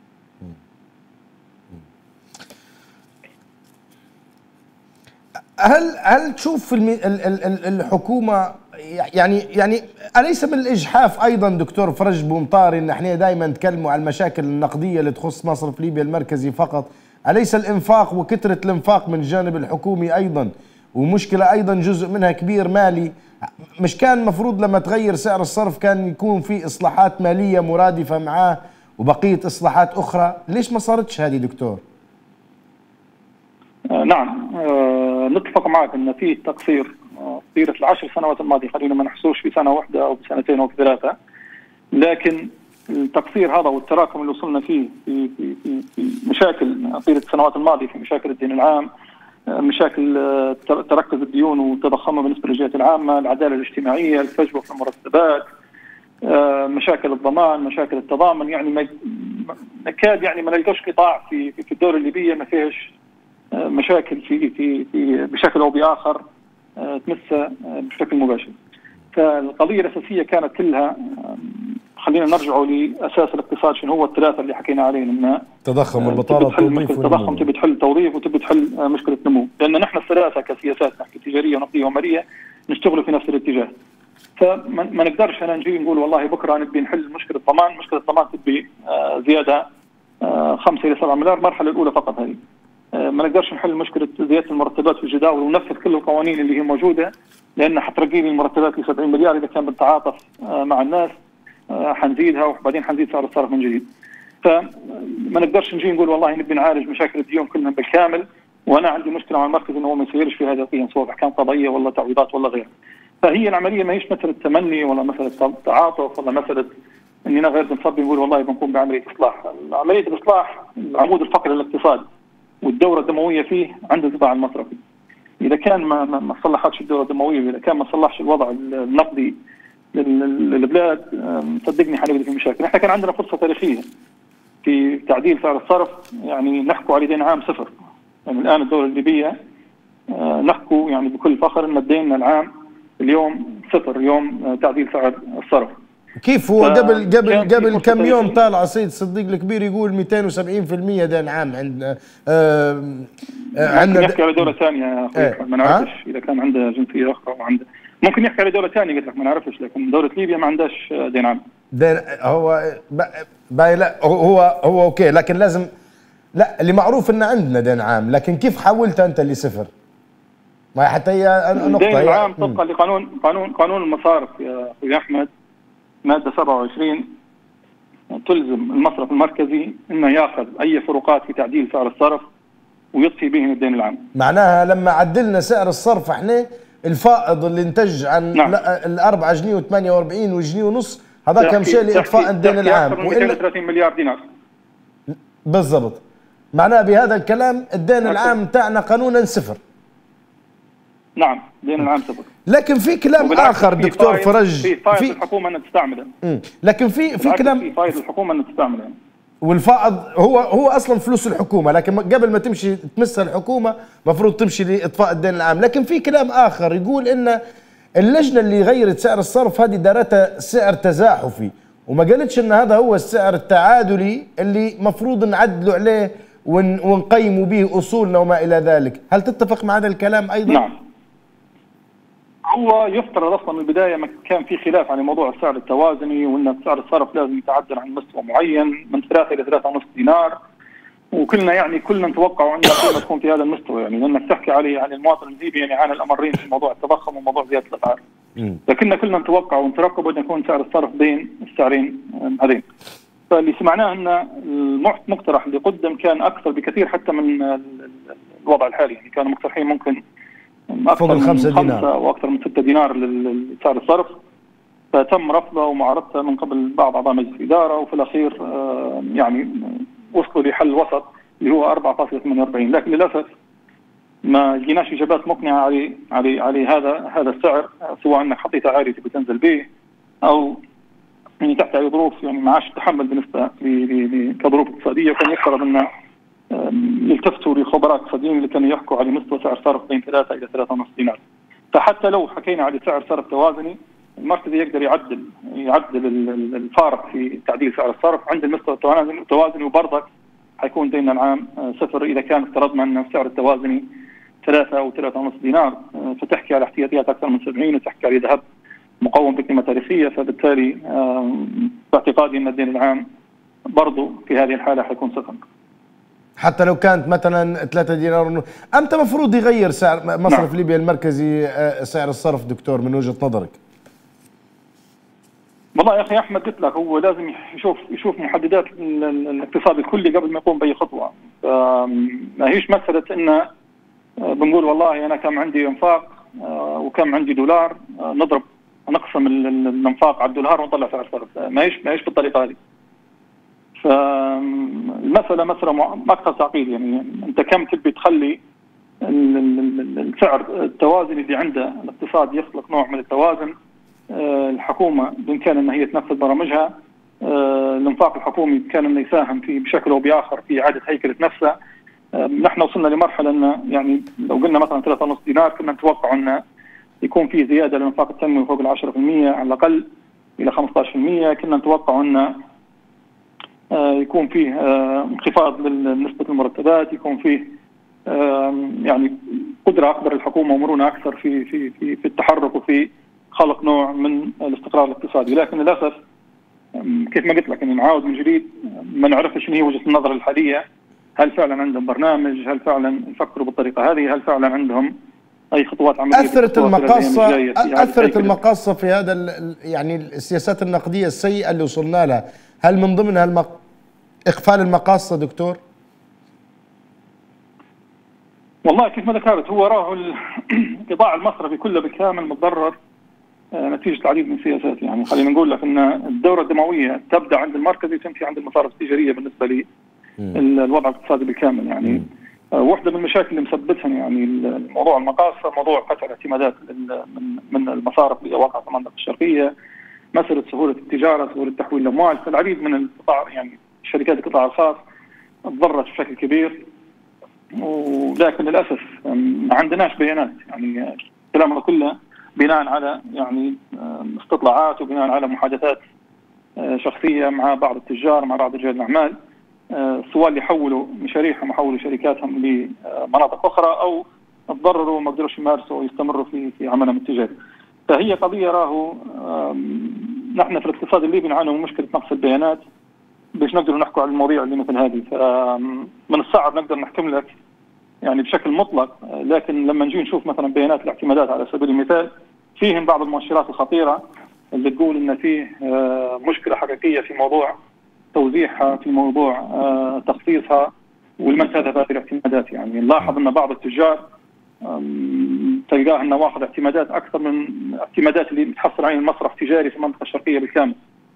هل هل تشوف الحكومه يعني يعني أليس من الإجحاف أيضا دكتور فرج بومطاري إن احنا دائما نتكلموا على المشاكل النقدية اللي تخص مصرف ليبيا المركزي فقط؟ أليس الإنفاق وكثرة الإنفاق من الجانب الحكومي أيضا ومشكلة أيضا جزء منها كبير مالي؟ مش كان مفروض لما تغير سعر الصرف كان يكون في إصلاحات مالية مرادفة معاه وبقية إصلاحات أخرى؟ ليش ما صارتش هذه دكتور؟ آه نعم آه نتفق معك أن في تقصير طيلة العشر سنوات الماضية، خلينا ما نحسوش في سنة واحدة أو بسنتين أو بثلاثة، لكن التقصير هذا والتراكم اللي وصلنا فيه في في في, في مشاكل طيلة السنوات الماضية، في مشاكل الدين العام، مشاكل تركز الديون وتضخمها بالنسبة للجهات العامة، العدالة الاجتماعية، الفجوة في المرتبات، مشاكل الضمان، مشاكل التضامن، يعني ما نكاد يعني ما نلقاش قطاع في في الدولة الليبية ما فيهش مشاكل في في في بشكل أو بآخر تمسها بشكل مباشر. فالقضية الأساسية كانت كلها خلينا نرجعوا لأساس الاقتصاد شنو هو الثلاثة اللي حكينا عليهم، إن التضخم والبطالة والتوظيف التضخم تبي تحل توظيف وتبي تحل مشكلة نمو، لأن نحن الثلاثة كسياسات نحكي تجارية ونقدية ومالية نشتغلوا في نفس الاتجاه. فما نقدرش انا نجي نقول والله بكره نبي نحل مشكله الضمان، مشكله الضمان تبي زياده خمسة الى سبعة مليار المرحله الاولى فقط هذه. ما نقدرش نحل مشكله زياده المرتبات في الجداول وننفذ كل القوانين اللي هي موجوده، لان حترقي لي المرتبات ل سبعين مليار اذا كان بالتعاطف مع الناس، حنزيدها وبعدين حنزيد سعر الصرف من جديد. فما نقدرش نجي نقول والله نبي نعالج مشاكل الديون كلها بالكامل وانا عندي مشكله مع المركز انه هو ما يسيرش في هذه القيم سواء احكام قضائيه ولا تعويضات ولا غيرها. فهي العمليه ما هيش مساله تمني ولا مساله تعاطف ولا مساله اننا غير بنصبي نقول والله بنقوم بعمليه اصلاح. عمليه الاصلاح العمود الفقري للاقتصاد والدوره الدمويه فيه عند القطاع المصرفي. اذا كان ما ما صلحتش الدوره الدمويه، واذا كان ما صلحش الوضع النقدي للبلاد، صدقني حنبدا في مشاكل. احنا كان عندنا فرصه تاريخيه في تعديل سعر الصرف، يعني نحكوا على دين عام صفر. يعني الان الدوله الليبيه نحكوا يعني بكل فخر ان الدين العام اليوم صفر يوم تعديل سعر الصرف. كيف هو قبل قبل قبل كم يوم طالع سيد صديق الكبير يقول مئتين وسبعين بالمئة دين عام عند آه عندنا. يحكي على دوله ثانيه يا اخوي ايه؟ ما نعرفش اذا كان عنده جنسيه اخرى وعنده، ممكن يحكي على دوله ثانيه قلت لك ما نعرفش، لكن دوله ليبيا ما عندهاش دين عام. دين هو باي لا هو هو اوكي، لكن لازم لا اللي معروف ان عندنا دين عام، لكن كيف حولت انت لصفر؟ ما حتى هي نقطه الدين العام طبقا لقانون قانون قانون المصارف يا اخوي احمد ماده سبعة وعشرين تلزم المصرف المركزي انه ياخذ اي فروقات في تعديل سعر الصرف ويطفي به الدين العام. معناها لما عدلنا سعر الصرف احنا الفائض اللي انتج عن نعم. الأربعة جنيه وثمانية وأربعين وجنيه ونص هذا كم شيء لاطفاء الدين العام اكثر من مئتين وثلاثين مليار دينار بالضبط. معناها بهذا الكلام الدين العام تاعنا قانونا صفر. نعم الدين العام صفر. لكن في كلام اخر دكتور فرج، في فائض الحكومه ان تستعمله. لكن في في كلام في فائض الحكومه ان تستعمله، والفائض هو هو اصلا فلوس الحكومه، لكن قبل ما تمشي تمسها الحكومه مفروض تمشي لاطفاء الدين العام. لكن في كلام اخر يقول ان اللجنه اللي غيرت سعر الصرف هذه دارتها سعر تزاحفي، وما قالتش ان هذا هو السعر التعادلي اللي مفروض نعدلوا عليه ونقيموا به اصولنا وما الى ذلك. هل تتفق مع هذا الكلام ايضا؟ نعم. هو يفترض اصلا من البدايه ما كان في خلاف عن موضوع السعر التوازني، وان سعر الصرف لازم يتعدل عن مستوى معين من ثلاثة الى ثلاثة ونص دينار، وكلنا يعني كلنا نتوقع ان القيمه تكون في هذا المستوى، يعني لانك تحكي عليه عن المواطن الليبي يعني عانى الامرين في موضوع التضخم وموضوع زياده الاسعار. لكننا كلنا نتوقع ونترقب ان يكون سعر الصرف بين السعرين هذين. فاللي سمعناه ان المقترح اللي قدم كان اكثر بكثير حتى من الوضع الحالي، يعني كانوا مقترحين ممكن فوق الخمسة دينار واكثر من ستة دينار لسعر الصرف، فتم رفضه ومعارضته من قبل بعض اعضاء مجلس الاداره، وفي الاخير يعني وصلوا لحل وسط اللي هو أربعة فاصلة ثمانية وأربعين. لكن للاسف ما لقيناش اجابات مقنعه على على على هذا هذا السعر، سواء انك حطيته عالي تبي تنزل به او يعني تحت اي ظروف يعني ما عادش تتحمل بالنسبه كظروف اقتصاديه. وكان يفترض ان يلتفتوا لخبراء اقتصاديين اللي كانوا يحكوا على مستوى سعر صرف بين ثلاثة الى ثلاثة ونص دينار. فحتى لو حكينا على سعر صرف توازني، المركز يقدر يعدل يعدل الفارق في تعديل سعر الصرف عند المستوى التوازني، وبرضك حيكون ديننا العام صفر اذا كان افترضنا ان السعر التوازني ثلاثة او ثلاثة ونص دينار. فتحكي على احتياطيات اكثر من سبعين وتحكي على ذهب مقوم بقيمه تاريخيه، فبالتالي باعتقادي ان الدين العام برضه في هذه الحاله حيكون صفر. حتى لو كانت مثلا ثلاثة دينار ونص. امتى مفروض يغير سعر مصرف نعم. ليبيا المركزي سعر الصرف دكتور من وجهة نظرك؟ والله يا اخي احمد قلت لك هو لازم يشوف يشوف محددات الاقتصاد الكلي قبل ما يقوم باي خطوه. ما هيش مساله انه بنقول والله انا كم عندي انفاق وكم عندي دولار نضرب نقسم الانفاق على الدولار ونطلع سعر صرف. ما هيش ما هيش بالطريقه هذه. فالمسألة مسألة أكثر تعقيد، يعني أنت كم تبي تخلي السعر التوازن اللي عنده الاقتصاد يخلق نوع من التوازن. الحكومة بإمكان أن هي تنفذ برامجها، الانفاق الحكومي بإمكان أنه يساهم في بشكل أو بآخر في إعادة هيكلة نفسه. نحن وصلنا لمرحلة أن يعني لو قلنا مثلا ثلاثة ونص دينار كنا نتوقع أن يكون في زيادة للانفاق التنموي فوق العشرة في المية على الأقل إلى خمسة عشر في المية. كنا نتوقع أن يكون فيه انخفاض لنسبة المرتبات، يكون فيه يعني قدرة أكبر للحكومة ومرونة أكثر في في في في التحرك وفي خلق نوع من الاستقرار الاقتصادي. لكن للاسف كيف ما قلت لك اني نعاود من جديد، ما نعرفش شنو هي وجهه النظر الحاليه. هل فعلا عندهم برنامج؟ هل فعلا يفكروا بالطريقه هذه؟ هل فعلا عندهم اي خطوات عمليه؟ اثرت المقاصه اثرت المقاصه في هذا يعني السياسات النقديه السيئه اللي وصلنا لها، هل من ضمنها المق... اقفال المقاصه دكتور؟ والله كيف ما ذكرت، هو راهو القطاع المصرفي كله بالكامل متضرر نتيجه العديد من السياسات. يعني خلينا نقول لك ان الدوره الدمويه تبدا عند المركزي وتنتهي عند المصارف التجاريه بالنسبه لي الوضع الاقتصادي بالكامل. يعني م. واحده من المشاكل اللي مسببتها يعني موضوع المقاصه، موضوع قطع الاعتمادات من من المصارف اللي واقعه في المنطقه الشرقيه، مساله سهوله التجاره، سهوله تحويل الاموال. فالعديد من القطاع يعني شركات القطاع الخاص تضررت بشكل كبير، ولكن للاسف ما عندناش بيانات. يعني كلامنا كله بناء على يعني استطلاعات وبناء على محادثات شخصيه مع بعض التجار، مع بعض رجال الاعمال، سواء اللي حولوا مشاريعهم وحولوا شركاتهم لمناطق اخرى او تضرروا وما قدروش يمارسوا ويستمروا في في عملهم التجاري. فهي قضيه راهو نحن في الاقتصاد الليبي نعاني من مشكله نقص البيانات باش نقدروا نحكوا على المواضيع اللي مثل هذه. فمن الصعب نقدر نحكم لك يعني بشكل مطلق، لكن لما نجي نشوف مثلا بيانات الاعتمادات على سبيل المثال، فيهم بعض المؤشرات الخطيره اللي تقول ان فيه مشكله حقيقيه في موضوع توزيعها، في موضوع تخصيصها والمن تذهب هذه الاعتمادات. يعني نلاحظ ان بعض التجار تلقاه انه واخذ اعتمادات اكثر من اعتمادات اللي متحصل عليه المصرف التجاري في المنطقه الشرقيه بالكامل.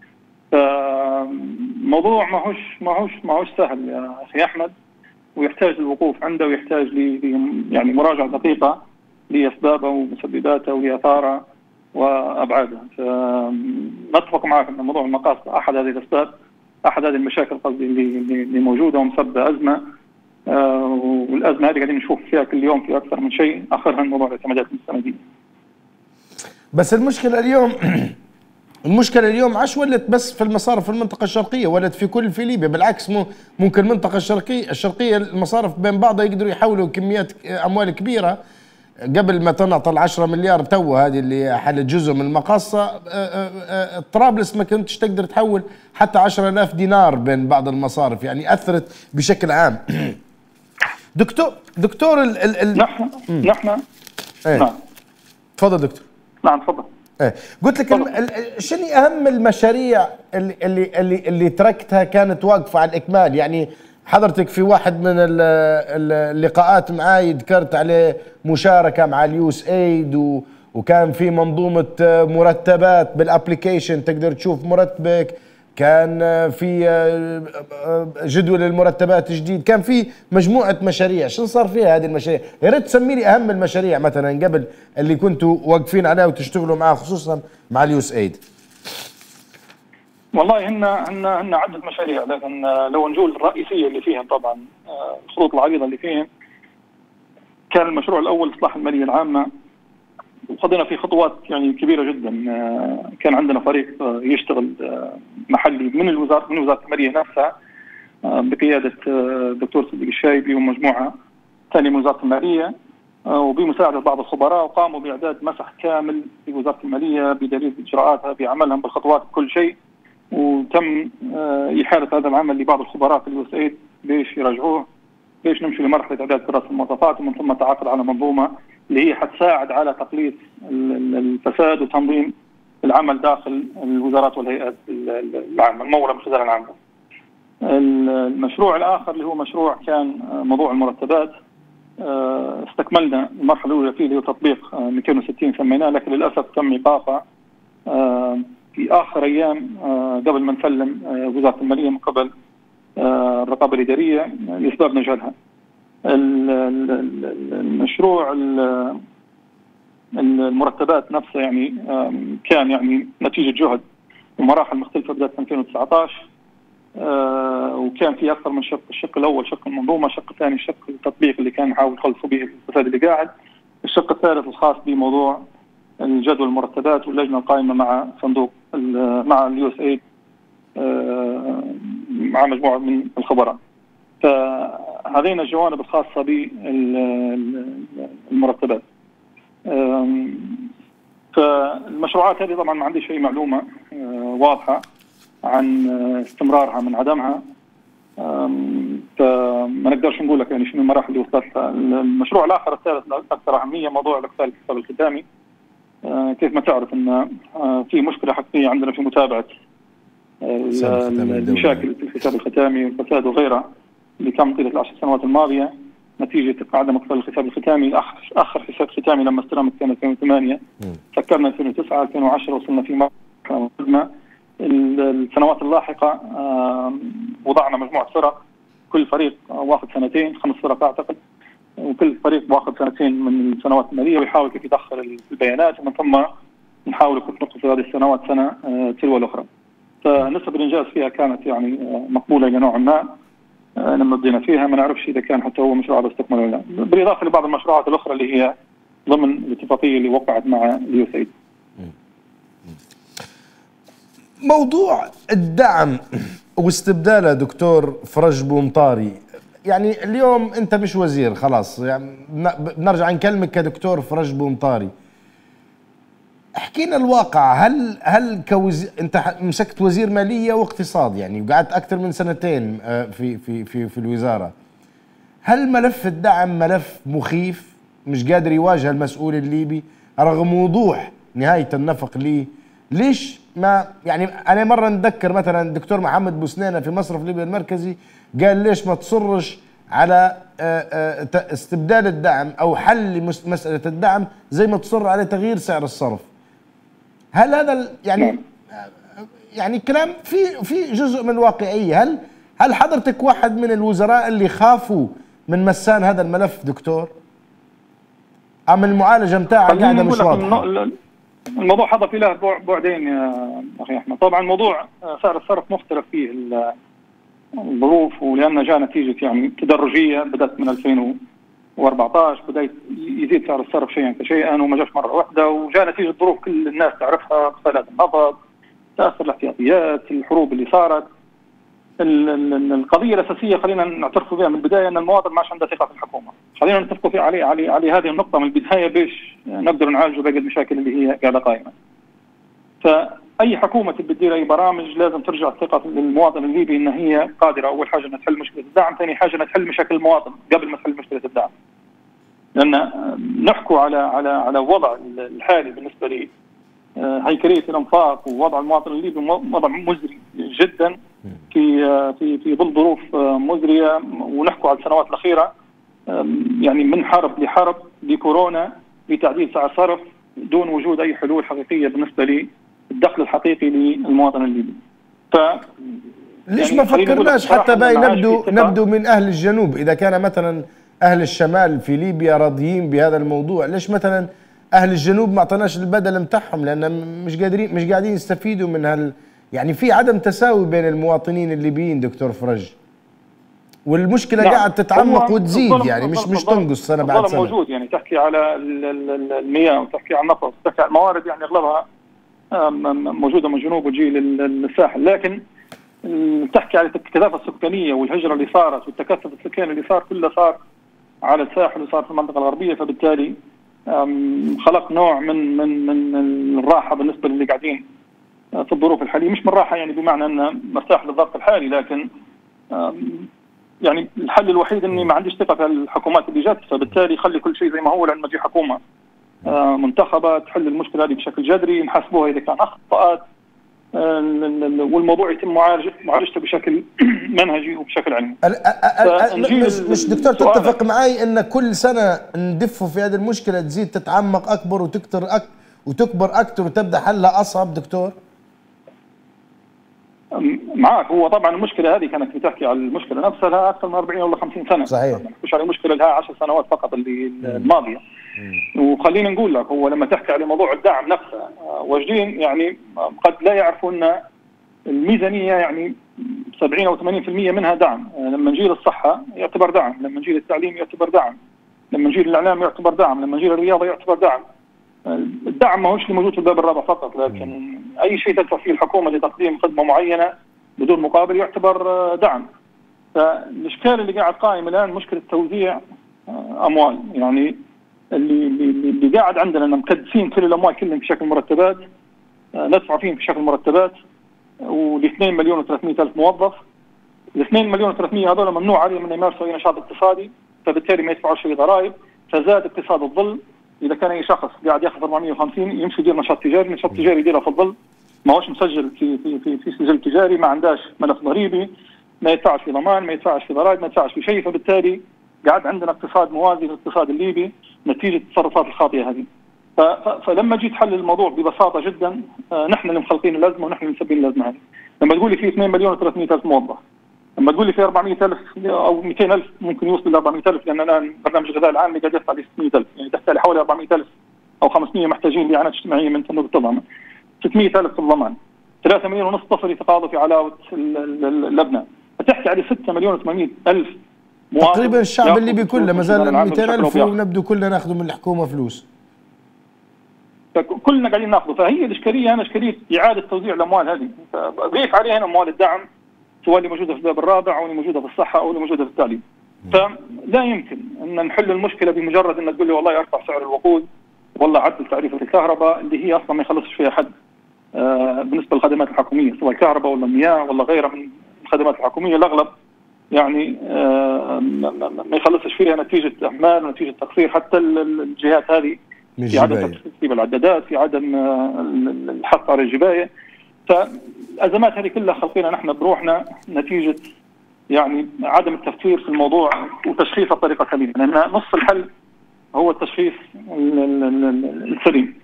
فموضوع ماهوش ماهوش ماهوش سهل يا اخي احمد، ويحتاج للوقوف عنده، ويحتاج ل يعني مراجعه دقيقه لاسبابه ومسبباته ولاثاره وابعادها. فنتفق معك ان موضوع المقاصه احد هذه الاسباب، احد هذه المشاكل قصدي اللي اللي موجوده ومسببه ازمه، آه والازمه هذه قاعدين نشوف فيها كل يوم في اكثر من شيء، اخرها موضوع الاعتمادات المستنديه. بس المشكله اليوم المشكله اليوم عش ولت بس في المصارف في المنطقه الشرقيه، ولت في كل في ليبيا. بالعكس ممكن المنطقه الشرقيه الشرقيه المصارف بين بعضها يقدروا يحولوا كميات اموال كبيره. قبل ما تنعطى عشرة مليار تو هذه اللي حلت جزء من المقاصه، طرابلس ما كنتش تقدر تحول حتى عشرة آلاف دينار بين بعض المصارف، يعني اثرت بشكل عام. دكتور دكتور ال ال ال نحن نحن ايه. نعم تفضل دكتور. نعم تفضل. ايه قلت لك شنو اهم المشاريع اللي اللي اللي, اللي تركتها كانت واقفه على الاكمال؟ يعني حضرتك في واحد من اللقاءات معاي ذكرت عليه مشاركه مع اليوس ايد، وكان في منظومه مرتبات بالابلكيشن تقدر تشوف مرتبك، كان في جدول المرتبات جديد، كان في مجموعه مشاريع. شو صار فيها هذه المشاريع؟ يا ريت تسمي لي اهم المشاريع مثلا قبل اللي كنتوا واقفين عليها وتشتغلوا معها خصوصا مع اليوس ايد. والله هن هن هن عدة مشاريع، لكن لو نقول الرئيسيه اللي فيها طبعا الخطوط العريضه اللي فيها، كان المشروع الاول اصلاح الماليه العامه، وخذنا فيه خطوات يعني كبيره جدا. كان عندنا فريق يشتغل محلي من الوزاره من وزاره الماليه نفسها بقياده الدكتور صديق الشايبي ومجموعه ثانيه من وزاره الماليه، وبمساعده بعض الخبراء، وقاموا باعداد مسح كامل في وزاره الماليه بدليل اجراءاتها بعملهم بالخطوات بكل شيء، وتم إحالة هذا العمل لبعض الخبراء في اليو اس ايد بيش يراجعوه، بيش نمشي لمرحلة إعداد كراسة المواصفات، ومن ثم التعاقد على منظومة اللي هي حتساعد على تقليص الفساد وتنظيم العمل داخل الوزارات والهيئات العامة الممولة من خلال العامة. المشروع الآخر اللي هو مشروع كان موضوع المرتبات، استكملنا المرحلة الأولى فيه اللي هو تطبيق مئتين وستين سميناه، لكن للأسف تم إيقافه في آخر أيام قبل ما نسلم وزارة المالية من قبل الرقابة الإدارية لأسباب نجهلها. المشروع المرتبات نفسه يعني كان يعني نتيجة جهد ومراحل مختلفة بدأت ألفين وتسعة عشر، وكان في أكثر من شق، الشق الأول شق المنظومة، الشق الثاني شق التطبيق اللي كان نحاول نخلصوا به الفساد اللي قاعد، الشق الثالث الخاص بموضوع الجدول المرتبات واللجنه القائمه مع صندوق مع اليو اس ايد مع مجموعه من الخبراء. فهذين الجوانب الخاصه بالمرتبات. فالمشروعات هذه طبعا ما عنديش اي معلومه واضحه عن استمرارها من عدمها، فما نقدرش نقول لك يعني شنو المراحل اللي وصلت لها. المشروع الاخر الثالث الاكثر اهميه موضوع الاقفال الحساب الختامي. كيف ما تعرف ان في مشكله حقيقيه عندنا في متابعه المشاكل في الحساب الختامي والفساد وغيرها اللي تم طيله العشر سنوات الماضيه نتيجه عدم اقفال الحساب الختامي. اخر حساب ختامي لما استلمت كان ألفين وثمانية، فكرنا ألفين وتسعة ألفين وعشرة، وصلنا في مرحله مقدمه. السنوات اللاحقه وضعنا مجموعه فرق، كل فريق واخذ سنتين، خمس فرق اعتقد، وكل فريق واخذ سنتين من السنوات الماليه ويحاول كيف يدخل البيانات، ومن ثم نحاول كيف نقص في هذه السنوات سنه تلو الاخرى. فنسب الانجاز فيها كانت يعني مقبوله الى نوع ما لما بدينا فيها. ما نعرفش اذا كان حتى هو مشروع بيستكمل ولا لا، بالاضافه لبعض المشروعات الاخرى اللي هي ضمن الاتفاقيه اللي وقعت مع اليو سيد. موضوع الدعم واستبداله دكتور فرج بومطاري، يعني اليوم انت مش وزير خلاص، يعني بنرجع نكلمك كدكتور فرج بومطاري. احكينا الواقع، هل هل كوزير انت مسكت وزير ماليه واقتصاد يعني وقعدت اكثر من سنتين في في في في الوزاره، هل ملف الدعم ملف مخيف مش قادر يواجه المسؤول الليبي رغم وضوح نهايه النفق ليه؟ ليش ما يعني انا مره نتذكر مثلا الدكتور محمد بوسنانه في مصرف ليبيا المركزي قال ليش ما تصرش على استبدال الدعم او حل مساله الدعم زي ما تصر على تغيير سعر الصرف. هل هذا يعني يعني كلام في في جزء من الواقعيه؟ هل هل حضرتك واحد من الوزراء اللي خافوا من مسان هذا الملف دكتور؟ ام المعالجه نتاعها قاعده مش واضحه؟ الموضوع هذا فيه له بعدين يا اخي احمد. طبعا موضوع سعر الصرف مختلف فيه الظروف، ولان جاء نتيجه يعني تدرجيه بدات من ألفين وأربعة عشر، بدأ يزيد سعر الصرف شيئا فشيئا وما جاش مره واحده، وجاء نتيجه ظروف كل الناس تعرفها، اقفالات النفط، تاثر الاحتياطيات، الحروب اللي صارت. القضيه الاساسيه خلينا نعترف بها من البدايه ان المواطن ما عادش عنده ثقه في الحكومه. خلينا نتفقوا في عليه على على هذه النقطه من البدايه باش نقدر نعالج باقي المشاكل اللي هي قاعده قائمه. فاي حكومه تبي تدير اي برامج لازم ترجع الثقه للمواطن الليبي ان هي قادره اول حاجه انها تحل مشكله الدعم، ثاني حاجه انها تحل مشاكل المواطن قبل ما تحل مشكله الدعم. لان نحكوا على على على وضع الحالي بالنسبه لي هيكليه الانفاق ووضع المواطن الليبي وضع مزري جدا في في في ظل ظروف مزريه، ونحكوا على السنوات الاخيره يعني من حرب لحرب لكورونا لتعديل سعر صرف دون وجود اي حلول حقيقيه بالنسبه للدخل الحقيقي للمواطن الليبي. ف ليش يعني ما فكرناش حتى باي نبدو نبدو من اهل الجنوب؟ اذا كان مثلا اهل الشمال في ليبيا راضيين بهذا الموضوع، ليش مثلا اهل الجنوب ما اعطيناش البدل نتاعهم؟ لان مش قادرين مش قاعدين يستفيدوا من هال يعني في عدم تساوي بين المواطنين الليبيين دكتور فرج، والمشكله نعم. قاعد تتعمق وتزيد يعني مش مش تنقص سنه بعد سنه. موجود يعني تحكي على المياه وتحكي على النفط وتحكي على الموارد، يعني اغلبها موجوده من الجنوب وتجي للساحل، لكن تحكي على الكثافه السكانيه والهجره اللي صارت والتكثف السكاني اللي صار كله صار على الساحل وصار في المنطقه الغربيه، فبالتالي خلق نوع من من من الراحه بالنسبه للي قاعدين في الظروف الحاليه. مش من راحه يعني بمعنى انه مرتاح للضغط الحالي، لكن يعني الحل الوحيد اني ما عنديش ثقه في الحكومات اللي جت، فبالتالي خلي كل شيء زي ما هو لما تجي حكومه منتخبه تحل المشكله هذه بشكل جذري، نحاسبوها اذا كان اخطاءات، والموضوع يتم معالجته معالجته بشكل منهجي وبشكل علمي. مش مش دكتور تتفق معي ان كل سنه ندفوا في هذه المشكله تزيد تتعمق اكبر وتكتر أك وتكبر اكثر وتبدا حلها اصعب دكتور؟ معك. هو طبعا المشكله هذه كانت بتحكي على المشكله نفسها لها اكثر من أربعين ولا خمسين سنه. صحيح. مش على مشكله لها عشر سنوات فقط اللي الماضيه. وخلينا نقول لك هو لما تحكي على موضوع الدعم نفسه واجدين يعني قد لا يعرفوا ان الميزانيه يعني سبعين او ثمانين بالمئة منها دعم. لما نجي للصحه يعتبر دعم، لما نجي للتعليم يعتبر دعم، لما نجي للاعلام يعتبر دعم، لما نجي للرياضه يعتبر دعم. الدعم ما هوش اللي موجود في الباب الرابع فقط، لكن اي شيء تدفع فيه الحكومه لتقديم خدمه معينه بدون مقابل يعتبر دعم. فالاشكال اللي قاعد قائم الان مشكله توزيع اموال، يعني اللي اللي, اللي قاعد عندنا مكدسين كل الاموال كلهم في شكل مرتبات، ندفع فيهم في شكل مرتبات، وال اثنين مليون وثلاثمئة ألف موظف. ال اثنين مليون وثلاثمئة هذول ممنوع عليهم ان يمارسوا اي نشاط اقتصادي، فبالتالي ما يدفعوش اي ضرائب، فزاد اقتصاد الظل. اذا كان اي شخص قاعد ياخذ أربعمئة وخمسين يمشي يدير نشاط تجاري، نشاط تجاري يديره في الظل، ما هوش مسجل في في في, في سجل تجاري، ما عندهاش ملف ضريبي، ما يدفعش في ضمان، ما يدفعش في ضرائب، ما يدفعش في شيء، فبالتالي قاعد عندنا اقتصاد موازي للاقتصاد الليبي نتيجه التصرفات الخاطئه هذه. فلما جيت حل الموضوع ببساطه جدا، نحن اللي مخلقين الازمه ونحن اللي مسببين الازمه هذه. لما تقول لي في اثنين مليون وثلاثمئة ألف موظف، لما تقول لي في أربعمئة ألف او مئتين ألف ممكن يوصل ل أربعمئة ألف، لان الان برنامج الغذاء العالمي قاعد يدفع ل ستمئة ألف، يعني دفع لي حوالي أربعمئة ألف او خمسمئة محتاجين لاعانه اجتماعيه من صندوق التضامن، ستمئة ألف في الضمان، ثلاثة مليون ونص طفل يتقاضوا في علاوه الابناء، فتحكي على ستة مليون وثمانمئة ألف مواطن. تقريبا الشعب الليبي كله ما زال مئتين ألف ونبدو كلنا ناخذ من الحكومه فلوس. فكلنا قاعدين ناخذه، فهي الاشكاليه هنا اشكاليه اعاده توزيع الاموال هذه، فضيف عليها هنا اموال الدعم سواء اللي موجوده في الباب الرابع او اللي موجوده في الصحه او اللي موجوده في التعليم. فلا يمكن ان نحل المشكله بمجرد ان تقول لي والله ارفع سعر الوقود، والله عدل تعريفه الكهرباء اللي هي اصلا ما يخلصش فيها حد آه بالنسبه للخدمات الحكوميه، سواء الكهرباء ولا المياه ولا غيرها من الخدمات الحكوميه، الاغلب يعني آه ما يخلصش فيها نتيجه اهمال ونتيجه تقصير حتى الجهات هذه، في عدم ترتيب العدادات، في عدم الحث على الجبايه. فالازمات هذه كلها خلقينا نحن بروحنا نتيجه يعني عدم التفكير في الموضوع وتشخيصه بطريقه سليمه، لان نص الحل هو التشخيص السليم.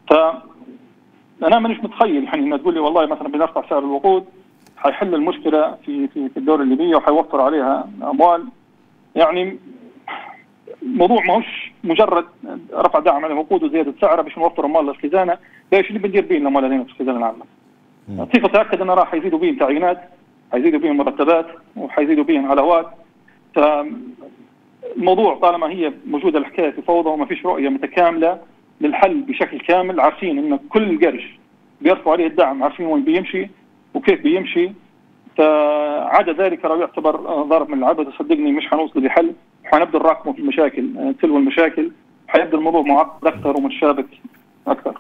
فانا مانيش متخيل يعني ان تقول لي والله مثلا بنرفع سعر الوقود حيحل المشكله في في في الدوله الليبيه وحيوفر عليها اموال. يعني الموضوع ما هوش مجرد رفع دعم على الوقود وزياده سعره باش نوفر اموال للخزانه، ليش اللي بندير به الاموال هذين في الخزانه العامه؟ كيف اتاكد ان راح يزيدوا بهم تعيينات، حيزيدوا بهم مرتبات، وحيزيدوا بهم علاوات. فالموضوع طالما هي موجوده الحكايه في فوضى وما فيش رؤيه متكامله للحل بشكل كامل، عارفين ان كل قرش بيرفعوا عليه الدعم عارفين وين بيمشي وكيف بيمشي، فعدا ذلك راه يعتبر ضرب من العبث. وصدقني مش حنوصل لحل، حنبدا نراكمه في المشاكل تلو المشاكل، حيبدا الموضوع معقد اكثر ومتشابك اكثر.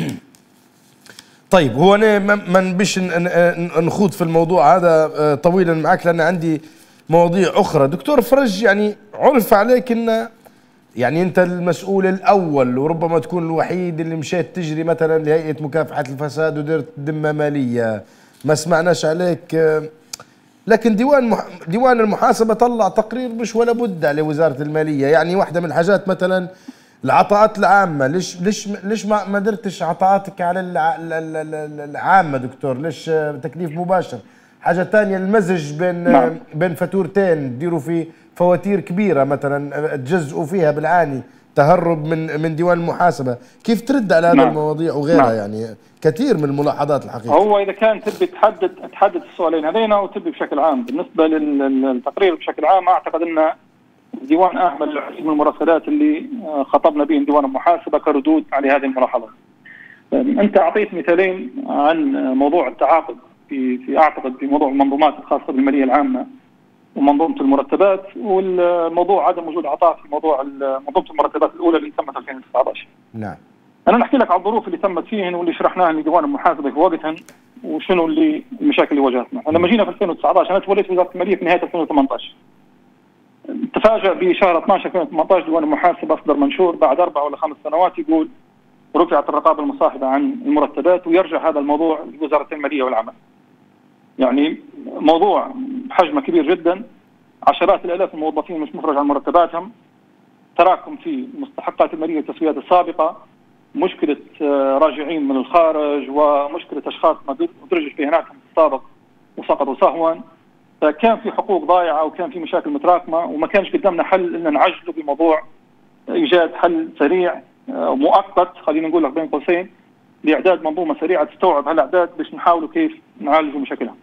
طيب هو انا ما نبيش نخوض في الموضوع هذا طويلا معك لان عندي مواضيع اخرى. دكتور فرج، يعني عرف عليك ان يعني انت المسؤول الاول وربما تكون الوحيد اللي مشيت تجري مثلا لهيئه مكافحه الفساد ودرت ذمه ماليه، ما سمعناش عليك. لكن ديوان مح... ديوان المحاسبه طلع تقرير مش ولا بد على وزاره الماليه. يعني واحده من الحاجات مثلا العطاءات العامه، ليش ليش ليش ما ما درتش عطاءاتك على الع... العامه دكتور؟ ليش تكليف مباشر؟ حاجه ثانيه المزج بين نعم. بين فاتورتين ديروا في فواتير كبيره مثلا تجزئوا فيها بالعاني، تهرب من من ديوان المحاسبه. كيف ترد على هذه نعم. المواضيع وغيرها نعم. يعني كثير من الملاحظات الحقيقه. هو اذا كان تبي تحدد تحدد السؤالين هذين او تبي بشكل عام، بالنسبه للتقرير بشكل عام اعتقد ان الديوان اهمل العديد من المراسلات اللي خطبنا بهم ديوان المحاسبه كردود على هذه الملاحظات. انت اعطيت مثالين عن موضوع التعاقد في في اعتقد في موضوع المنظومات الخاصه بالماليه العامه ومنظومه المرتبات، والموضوع عدم وجود عطاء في موضوع منظومه المرتبات الاولى اللي تمت ألفين وتسعة عشر. نعم. انا نحكي لك عن الظروف اللي تمت فيهن واللي شرحناها لديوان المحاسبه في وقتها وشنو اللي المشاكل اللي واجهتنا. لما جينا في ألفين وتسعة عشر انا توليت وزاره الماليه في نهايه ألفين وثمانية عشر. تفاجأ بشهر اثني عشر ألفين وثمانية عشر ديوان المحاسبه اصدر منشور بعد اربع ولا خمس سنوات يقول رفعت الرقابه المصاحبه عن المرتبات ويرجع هذا الموضوع لوزاره الماليه والعمل. يعني موضوع بحجمه كبير جدا، عشرات الالاف الموظفين مش مفرج عن مرتباتهم، تراكم في مستحقات الماليه والتسويات السابقه، مشكله راجعين من الخارج، ومشكله اشخاص ما درجوا في هناكهم السابق وسقطوا سهوا. فكان في حقوق ضايعه وكان في مشاكل متراكمه وما كانش قدامنا حل ان نعجله بموضوع ايجاد حل سريع مؤقت، خلينا نقول لك بين قوسين، لاعداد منظومه سريعه تستوعب هالاعداد باش نحاولوا كيف نعالجوا مشاكلها.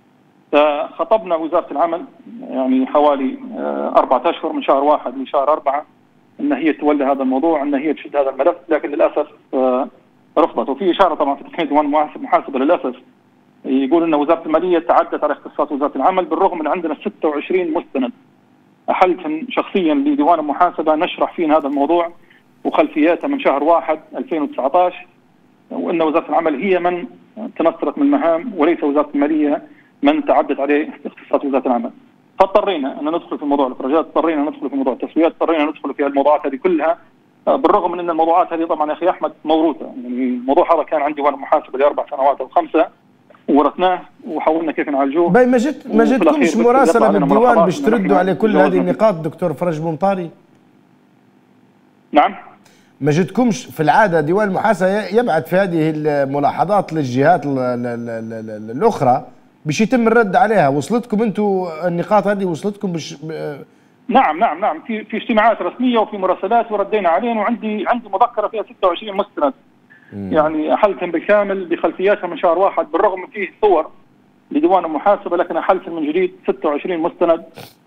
فخطبنا وزاره العمل يعني حوالي اربعه اشهر من شهر واحد لشهر اربعه ان هي تولي هذا الموضوع، ان هي تشد هذا الملف، لكن للاسف رفضت. وفي اشاره طبعا في تقنيه ديوان المحاسبه للاسف يقول ان وزاره الماليه تعدت على اختصاص وزاره العمل، بالرغم من عندنا ستة وعشرين مستند احلتهم شخصيا لديوان المحاسبه نشرح فيه هذا الموضوع وخلفياتها من شهر واحد ألفين وتسعة عشر، وان وزاره العمل هي من تنصرت من المهام وليس وزاره الماليه من تعدت عليه اختصاصات وزاره العمل. فاضطرينا ان ندخل في موضوع الافراجات، اضطرينا ندخل في موضوع التسويات، اضطرينا ندخل في الموضوعات هذه كلها، بالرغم من ان الموضوعات هذه طبعا يا اخي احمد موروثه، يعني الموضوع هذا كان عندي وانا محاسبه لاربع سنوات او خمسه، وورثناه وحاولنا كيف نعالجوه. باي ما جت ما جتكمش مراسله بالديوان باش تردوا على كل هذه النقاط دكتور فرج بومطاري؟ نعم. ما جتكمش في العاده ديوان المحاسبه يبعث في هذه الملاحظات للجهات الاخرى باش يتم الرد عليها، وصلتكم انتم النقاط هذه؟ وصلتكم بش ب... نعم نعم نعم في في اجتماعات رسميه وفي مراسلات وردينا عليهم، وعندي عندي مذكره فيها ستة وعشرين مستند مم. يعني احلتهم بالكامل بخلفياتها من شهر واحد، بالرغم من فيه صور لديوان المحاسبه، لكن احلت من جديد ستة وعشرين مستند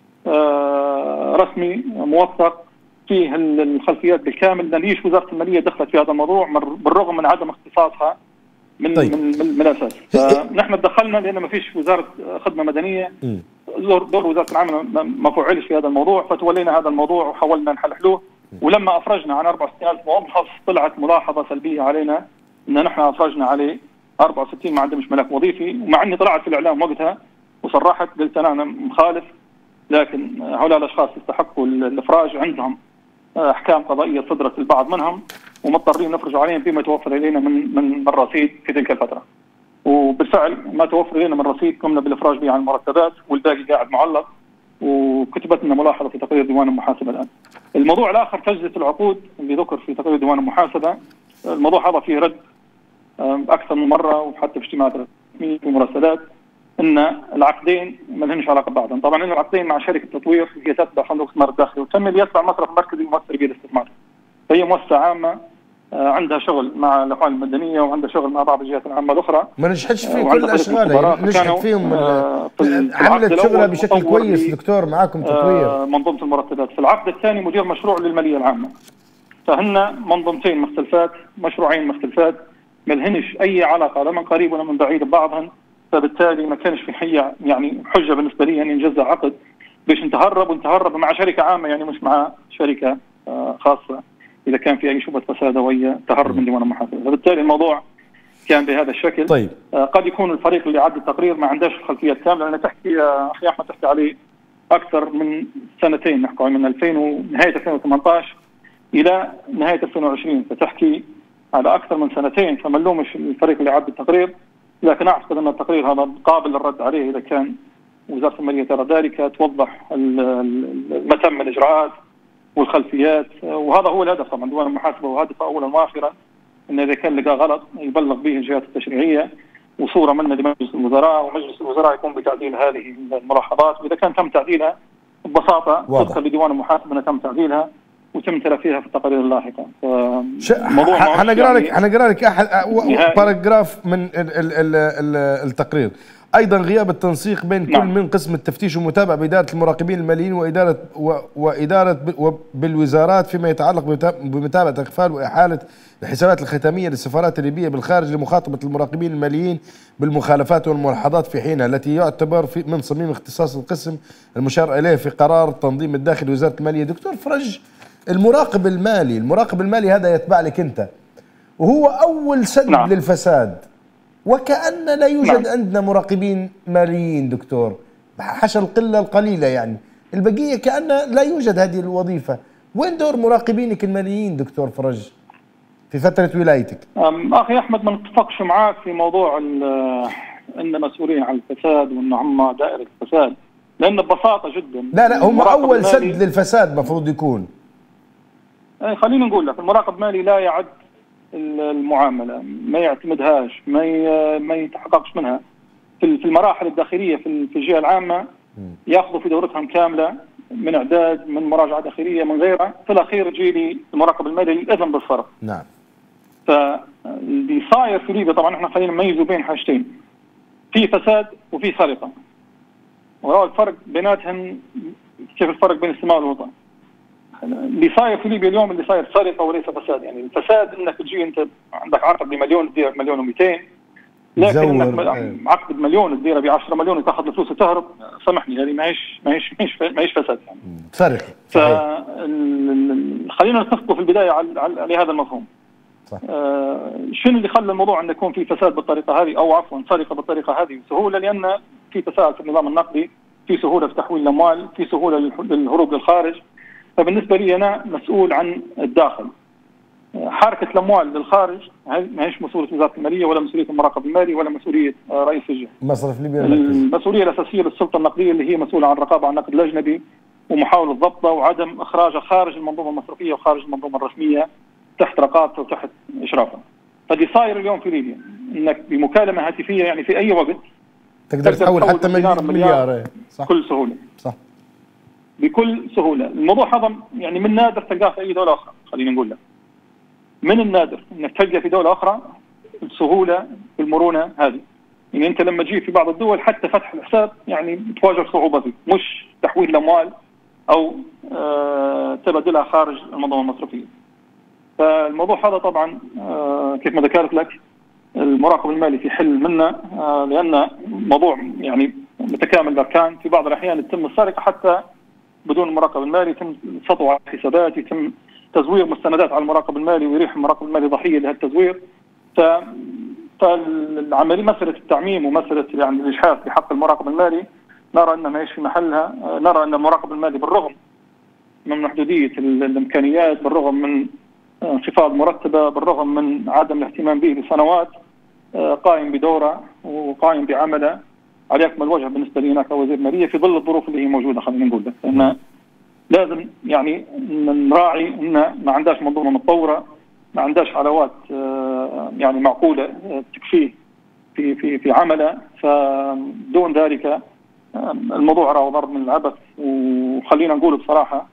آه رسمي موثق فيه الخلفيات بالكامل. ليش وزاره الماليه دخلت في هذا الموضوع بالرغم من عدم اختصاصها من طيب. من من الاساس. فنحن تدخلنا لان ما فيش وزاره خدمه مدنيه، دور وزاره العمل ما فعلش في هذا الموضوع، فتولينا هذا الموضوع وحاولنا نحلحلوه. ولما افرجنا عن أربعة وستين ألف موظف طلعت ملاحظه سلبيه علينا ان نحن افرجنا عليه أربعة وستين ما عندهمش ملف وظيفي، ومع اني طلعت في الاعلام وقتها وصرحت قلت انا مخالف، لكن هؤلاء الاشخاص يستحقوا الافراج، عندهم احكام قضائيه صدرت البعض منهم ومضطرين نفرج عليهم بما توفر الينا من من رصيد في تلك الفتره. وبالفعل ما توفر الينا من رصيد قمنا بالافراج به عن المرتبات، والباقي قاعد معلق، وكتبت لنا ملاحظه في تقرير ديوان المحاسبه الان. الموضوع الاخر تجزئه العقود اللي ذكر في تقرير ديوان المحاسبه، الموضوع هذا فيه رد اكثر من مره وحتى في اجتماعات رسميه ومراسلات ان العقدين ما لهمش علاقه ببعضهم. طبعا ان العقدين مع شركه تطوير هي تتبع صندوق الاستثمار الداخلي وتسمي يتبع مصرف المركزي المؤثر به الاستثمار. فهي مؤسسه عامه عندها شغل مع الاحوال المدنيه وعندها شغل مع بعض الجهات العامه الاخرى. ما نجحتش في كل الاشغال، نجحت فيهم عملت شغلها بشكل كويس دكتور معاكم تطوير. منظومه المرتبات في العقد الثاني مدير مشروع للماليه العامه. فهن منظومتين مختلفات، مشروعين مختلفات، ما لهنش اي علاقه لا من قريب ولا من بعيد ببعضهن. فبالتالي ما كانش في حية يعني حجه بالنسبه لي ان يعني ينجزها عقد باش نتهرب ونتهرب مع شركه عامه، يعني مش مع شركه خاصه اذا كان في اي شبهه فساد وهي تهرب من ديوان المحاسبه. فبالتالي الموضوع كان بهذا الشكل. طيب. آه قد يكون الفريق اللي عد التقرير ما عندهاش الخلفيات كامله، لان تحكي يا اخي احمد تحكي عليه اكثر من سنتين، نحكي من ألفين ونهايه ألفين وثمانية عشر الى نهايه ألفين وعشرين، فتحكي على اكثر من سنتين، فما نلومش الفريق اللي عد التقرير، لكن اعتقد ان التقرير هذا قابل للرد عليه اذا كان وزاره الماليه ترى ذلك، توضح ما تم من الاجراءات والخلفيات، وهذا هو الهدف طبعا ديوان المحاسبه، وهدفه اولا واخرا ان اذا كان لقى غلط يبلغ به الجهات التشريعيه وصوره منه لمجلس الوزراء، ومجلس الوزراء يقوم بتعديل هذه الملاحظات، واذا كان تم تعديلها ببساطه طبقا لديوان المحاسبه انه تم تعديلها وتم تلافيها في التقارير اللاحقه. حنقرا لك حنقرا لك احد باراجراف من ال ال ال ال التقرير. ايضا غياب التنسيق بين كل نعم. من قسم التفتيش والمتابعه باداره المراقبين الماليين واداره و واداره بالوزارات فيما يتعلق بمتابعه اغفال واحاله الحسابات الختاميه للسفارات الليبيه بالخارج لمخاطبه المراقبين الماليين بالمخالفات والملاحظات في حينها، التي يعتبر في من صميم اختصاص القسم المشار اليه في قرار التنظيم الداخلي لوزاره الماليه. دكتور فرج، المراقب المالي المراقب المالي هذا يتبع لك انت، وهو اول سد نعم. للفساد، وكأن لا يوجد نعم. عندنا مراقبين ماليين دكتور، حاشا القله القليله يعني، البقيه كأن لا يوجد هذه الوظيفه. وين دور مراقبينك الماليين دكتور فرج في فتره ولايتك؟ اخي احمد ما نتفقش معاك في موضوع ان مسؤولين عن الفساد وان هم دائره الفساد، لان ببساطه جدا لا لا هم اول سد للفساد المفروض يكون. خليني نقول لك المراقب المالي لا يعد المعامله، ما يعتمدهاش، ما ما يتحققش منها في المراحل الداخليه في الجهه العامه، ياخذوا في دورتهم كامله من اعداد من مراجعه داخليه من غيرها، في الاخير يجي لي المراقب المالي الاذن بالصرف. نعم. فاللي صاير في ليبيا طبعا احنا خلينا نميزوا بين حاجتين، في فساد وفي سرقه، وهو الفرق بيناتهم كيف الفرق بين السماء والوطن. اللي صاير في ليبيا اليوم اللي صاير سرقه وليس فساد، يعني الفساد انك تجي انت عندك عقد بمليون تبيع بمليون ومئتين، لكن انك معقد مليون تديره ب عشرة مليون وتاخذ الفلوس وتهرب، سامحني هذه ماهيش ماهيش ماهيش ماهيش فساد يعني. سرقه. خلينا نتفقوا في البدايه على, على هذا المفهوم. صح. آه شنو اللي خلى الموضوع انه يكون في فساد بالطريقه هذه او عفوا سرقه بالطريقه هذه؟ سهوله، لان في تساهل في النظام النقدي، في سهوله في تحويل الاموال، في سهوله للهروب للخارج. فبالنسبه لي انا مسؤول عن الداخل. حركه الاموال للخارج ما هيش مسؤوليه وزاره الماليه ولا مسؤوليه المراقب المالي ولا مسؤوليه رئيس الجهه. مصرف ليبيا المسؤوليه الاساسيه للسلطه النقديه اللي هي مسؤوله عن الرقابه على النقد الاجنبي ومحاوله ضبطه وعدم اخراجه خارج المنظومه المصرفيه وخارج المنظومه الرسميه تحت رقابته وتحت اشرافه. فدي صاير اليوم في ليبيا انك بمكالمه هاتفيه يعني في اي وقت تقدر تحول حتى مليار, مليار. صح. بكل سهوله. صح. بكل سهوله. الموضوع هذا يعني من نادر تلقاه في اي دوله اخرى، خلينا نقول لك. من النادر انك تلقى في دوله اخرى السهوله والمرونه هذه. يعني انت لما تجي في بعض الدول حتى فتح الحساب يعني تواجه صعوبه فيه، مش تحويل الاموال او آه تبادلها خارج المنظومه المصرفيه. فالموضوع هذا طبعا آه كيف ما ذكرت لك المراقب المالي في حل منه، آه لان موضوع يعني متكامل الاركان. في بعض الاحيان يتم السرقه حتى بدون المراقب المالي، يتم سطو على الحسابات، يتم تزوير مستندات على المراقب المالي ويريح المراقب المالي ضحيه لهالتزوير. ف فالعمليه مساله التعميم ومساله يعني الاجحاف بحق المراقب المالي نرى انها ما هيش في محلها. نرى ان المراقب المالي بالرغم من محدوديه الامكانيات، بالرغم من انخفاض مرتبه، بالرغم من عدم الاهتمام به لسنوات، قائم بدوره وقائم بعمله على اكمل وجه بالنسبه لي انا كوزير ماليه في ظل الظروف اللي هي موجوده. خلينا نقول لك لان لازم يعني نراعي ان ما عندهاش منظومه متطوره، ما عندهاش علاوات يعني معقوله تكفيه في في في عمله. فدون ذلك الموضوع راه ضرب من العبث. وخلينا نقول بصراحه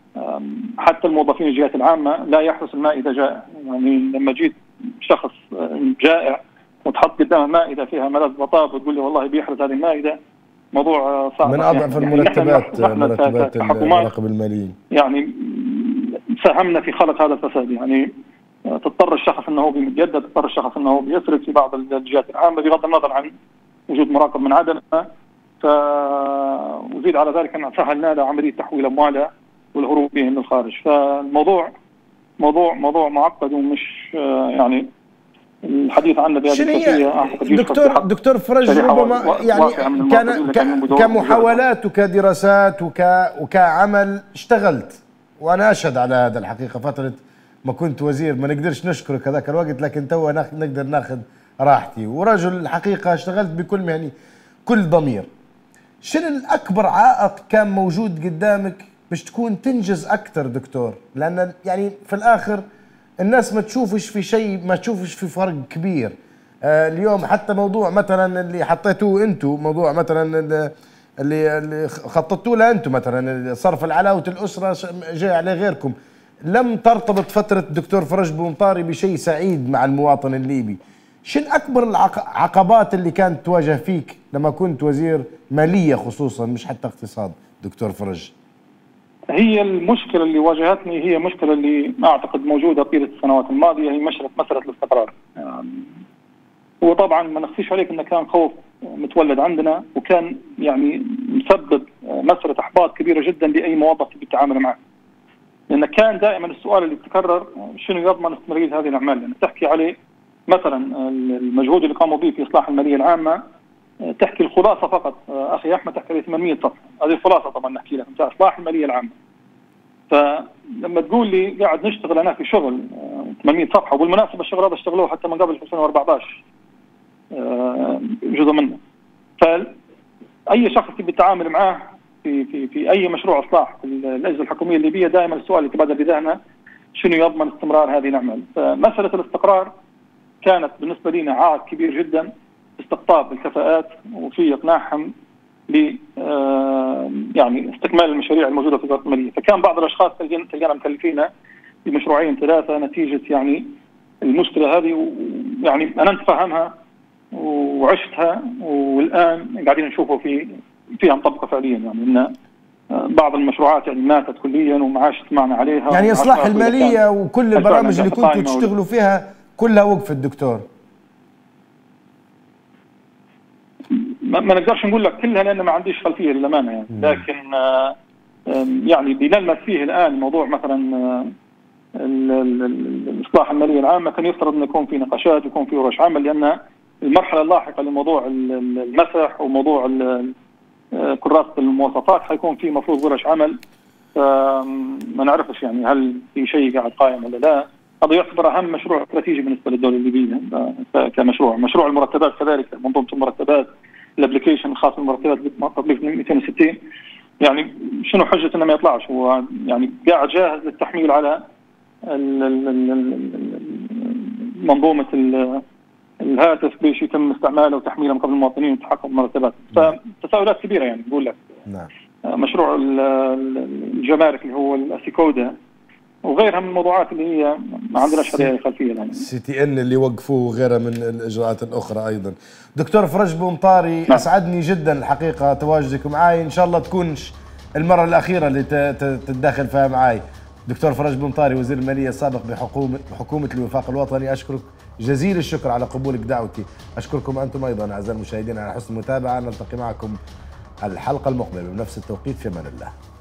حتى الموظفين الجهات العامه لا يحرس الماء اذا جاء. يعني لما جيت شخص جائع وتحط قدامه مائده فيها ملذ بطاط وتقول لي والله بيحرز هذه المائده، موضوع صعب. من اضعف يعني المرتبات مرتبات المراقب الماليين. يعني ساهمنا في خلق هذا الفساد. يعني تضطر الشخص انه هو بيتجدد، تضطر الشخص انه هو بيسرق في بعض الجهات العامه بغض النظر عن وجود مراقب من عدمه. ف وزيد على ذلك ان سهلنا له عمليه تحويل امواله والهروب بهم للخارج. فالموضوع موضوع موضوع معقد ومش يعني الحديث عنه بهذه الكيفيه اعتقد دكتور دكتور فرج ربما يعني كان كمحاولات وكدراسات وك وكعمل اشتغلت، وانا اشهد على هذا الحقيقه. فتره ما كنت وزير ما نقدرش نشكرك هذاك الوقت، لكن تو نقدر ناخذ راحتي، ورجل الحقيقه اشتغلت بكل يعني كل ضمير. شنو الاكبر عائق كان موجود قدامك باش تكون تنجز اكثر دكتور؟ لان يعني في الاخر الناس ما تشوفش في شيء، ما تشوفش في فرق كبير. آه اليوم حتى موضوع مثلا اللي حطيتوه انتم، موضوع مثلا اللي اللي خططتوا له انتم مثلا صرف العلاوه الاسره جاي عليه غيركم، لم ترتبط فتره الدكتور فرج بومطاري بشيء سعيد مع المواطن الليبي. شن اكبر العقبات اللي كانت تواجه فيك لما كنت وزير ماليه خصوصا مش حتى اقتصاد دكتور فرج؟ هي المشكله اللي واجهتني هي مشكله اللي اعتقد موجوده طيله السنوات الماضيه، هي مساله مساله الاستقرار. يعني وطبعا ما نخفيش عليك انه كان خوف متولد عندنا، وكان يعني مسبب مساله احباط كبيره جدا لاي موظف بالتعامل معه. لان كان دائما السؤال اللي يتكرر شنو يضمن استمراريه هذه الاعمال؟ يعني تحكي عليه مثلا المجهود اللي قاموا به في اصلاح الماليه العامه، تحكي الخلاصه فقط اخي احمد تحكي عليه ثمانمئة صفحه، هذه الخلاصه طبعا نحكي لك بتاع اصلاح الماليه العامه. فلما تقول لي قاعد نشتغل انا في شغل ثمانمئة صفحه، وبالمناسبه الشغل هذا اشتغلوه حتى من قبل ألفين وأربعة عشر جزء منه. فاي شخص يبي يتعامل معاه في في في اي مشروع اصلاح في الاجهزه الحكوميه الليبيه دائما السؤال اللي يتبادر بذهنه شنو يضمن استمرار هذه الاعمال؟ فمساله الاستقرار كانت بالنسبه لنا عائق كبير جدا، استقطاب الكفاءات وفي اقناعهم ل يعني استكمال المشاريع الموجوده في وزاره الماليه. فكان بعض الاشخاص تلقانا مكلفينا بمشروعين ثلاثه نتيجه يعني المشكله هذه، ويعني انا نتفهمها وعشتها، والان قاعدين نشوفه في فيها مطبقه فعليا. يعني ان بعض المشروعات يعني ماتت كليا وما عادش سمعنا عليها. يعني اصلاح الماليه وكل البرامج اللي كنتوا تشتغلوا فيها كلها وقفت دكتور؟ ما ما نقدرش نقول لك كلها لان ما عنديش خلفيه للامانه يعني، لكن آه، يعني بنلمس فيه الان موضوع مثلا آه، الاصلاح الماليه العامه، كان يفترض انه يكون في نقاشات ويكون في ورش عمل، لان المرحله اللاحقه لموضوع المسح وموضوع كراسه المواصفات حيكون في مفروض ورش عمل. فما نعرفش يعني هل في شيء قاعد قائم ولا لا. هذا يعتبر اهم مشروع استراتيجي بالنسبه للدوله الليبيه كمشروع. مشروع المرتبات كذلك، منظومه المرتبات، الابلكيشن الخاص بالمرتبات تطبيق مئتين وستين، يعني شنو حجه انه ما يطلعش؟ هو يعني قاعد جاهز للتحميل على منظومه الهاتف باش يتم استعماله وتحميله من قبل المواطنين وتحقق المرتبات. فتساؤلات كبيره يعني بقول لك. نعم. مشروع الجمارك اللي هو الاسيكودا وغيرها من الموضوعات اللي هي ما عندناش عليها خلفيه يعني. سي تي ان اللي وقفوه وغيرها من الاجراءات الاخرى ايضا. دكتور فرج بومطاري، نعم. اسعدني جدا الحقيقه تواجدك معي، ان شاء الله تكونش المره الاخيره اللي تتداخل فيها معي. دكتور فرج بومطاري وزير الماليه السابق بحكومه بحكومه الوفاق الوطني، اشكرك جزيل الشكر على قبولك دعوتي. اشكركم انتم ايضا اعزائي المشاهدين على حسن المتابعه. نلتقي معكم الحلقه المقبله بنفس التوقيت، في امان الله.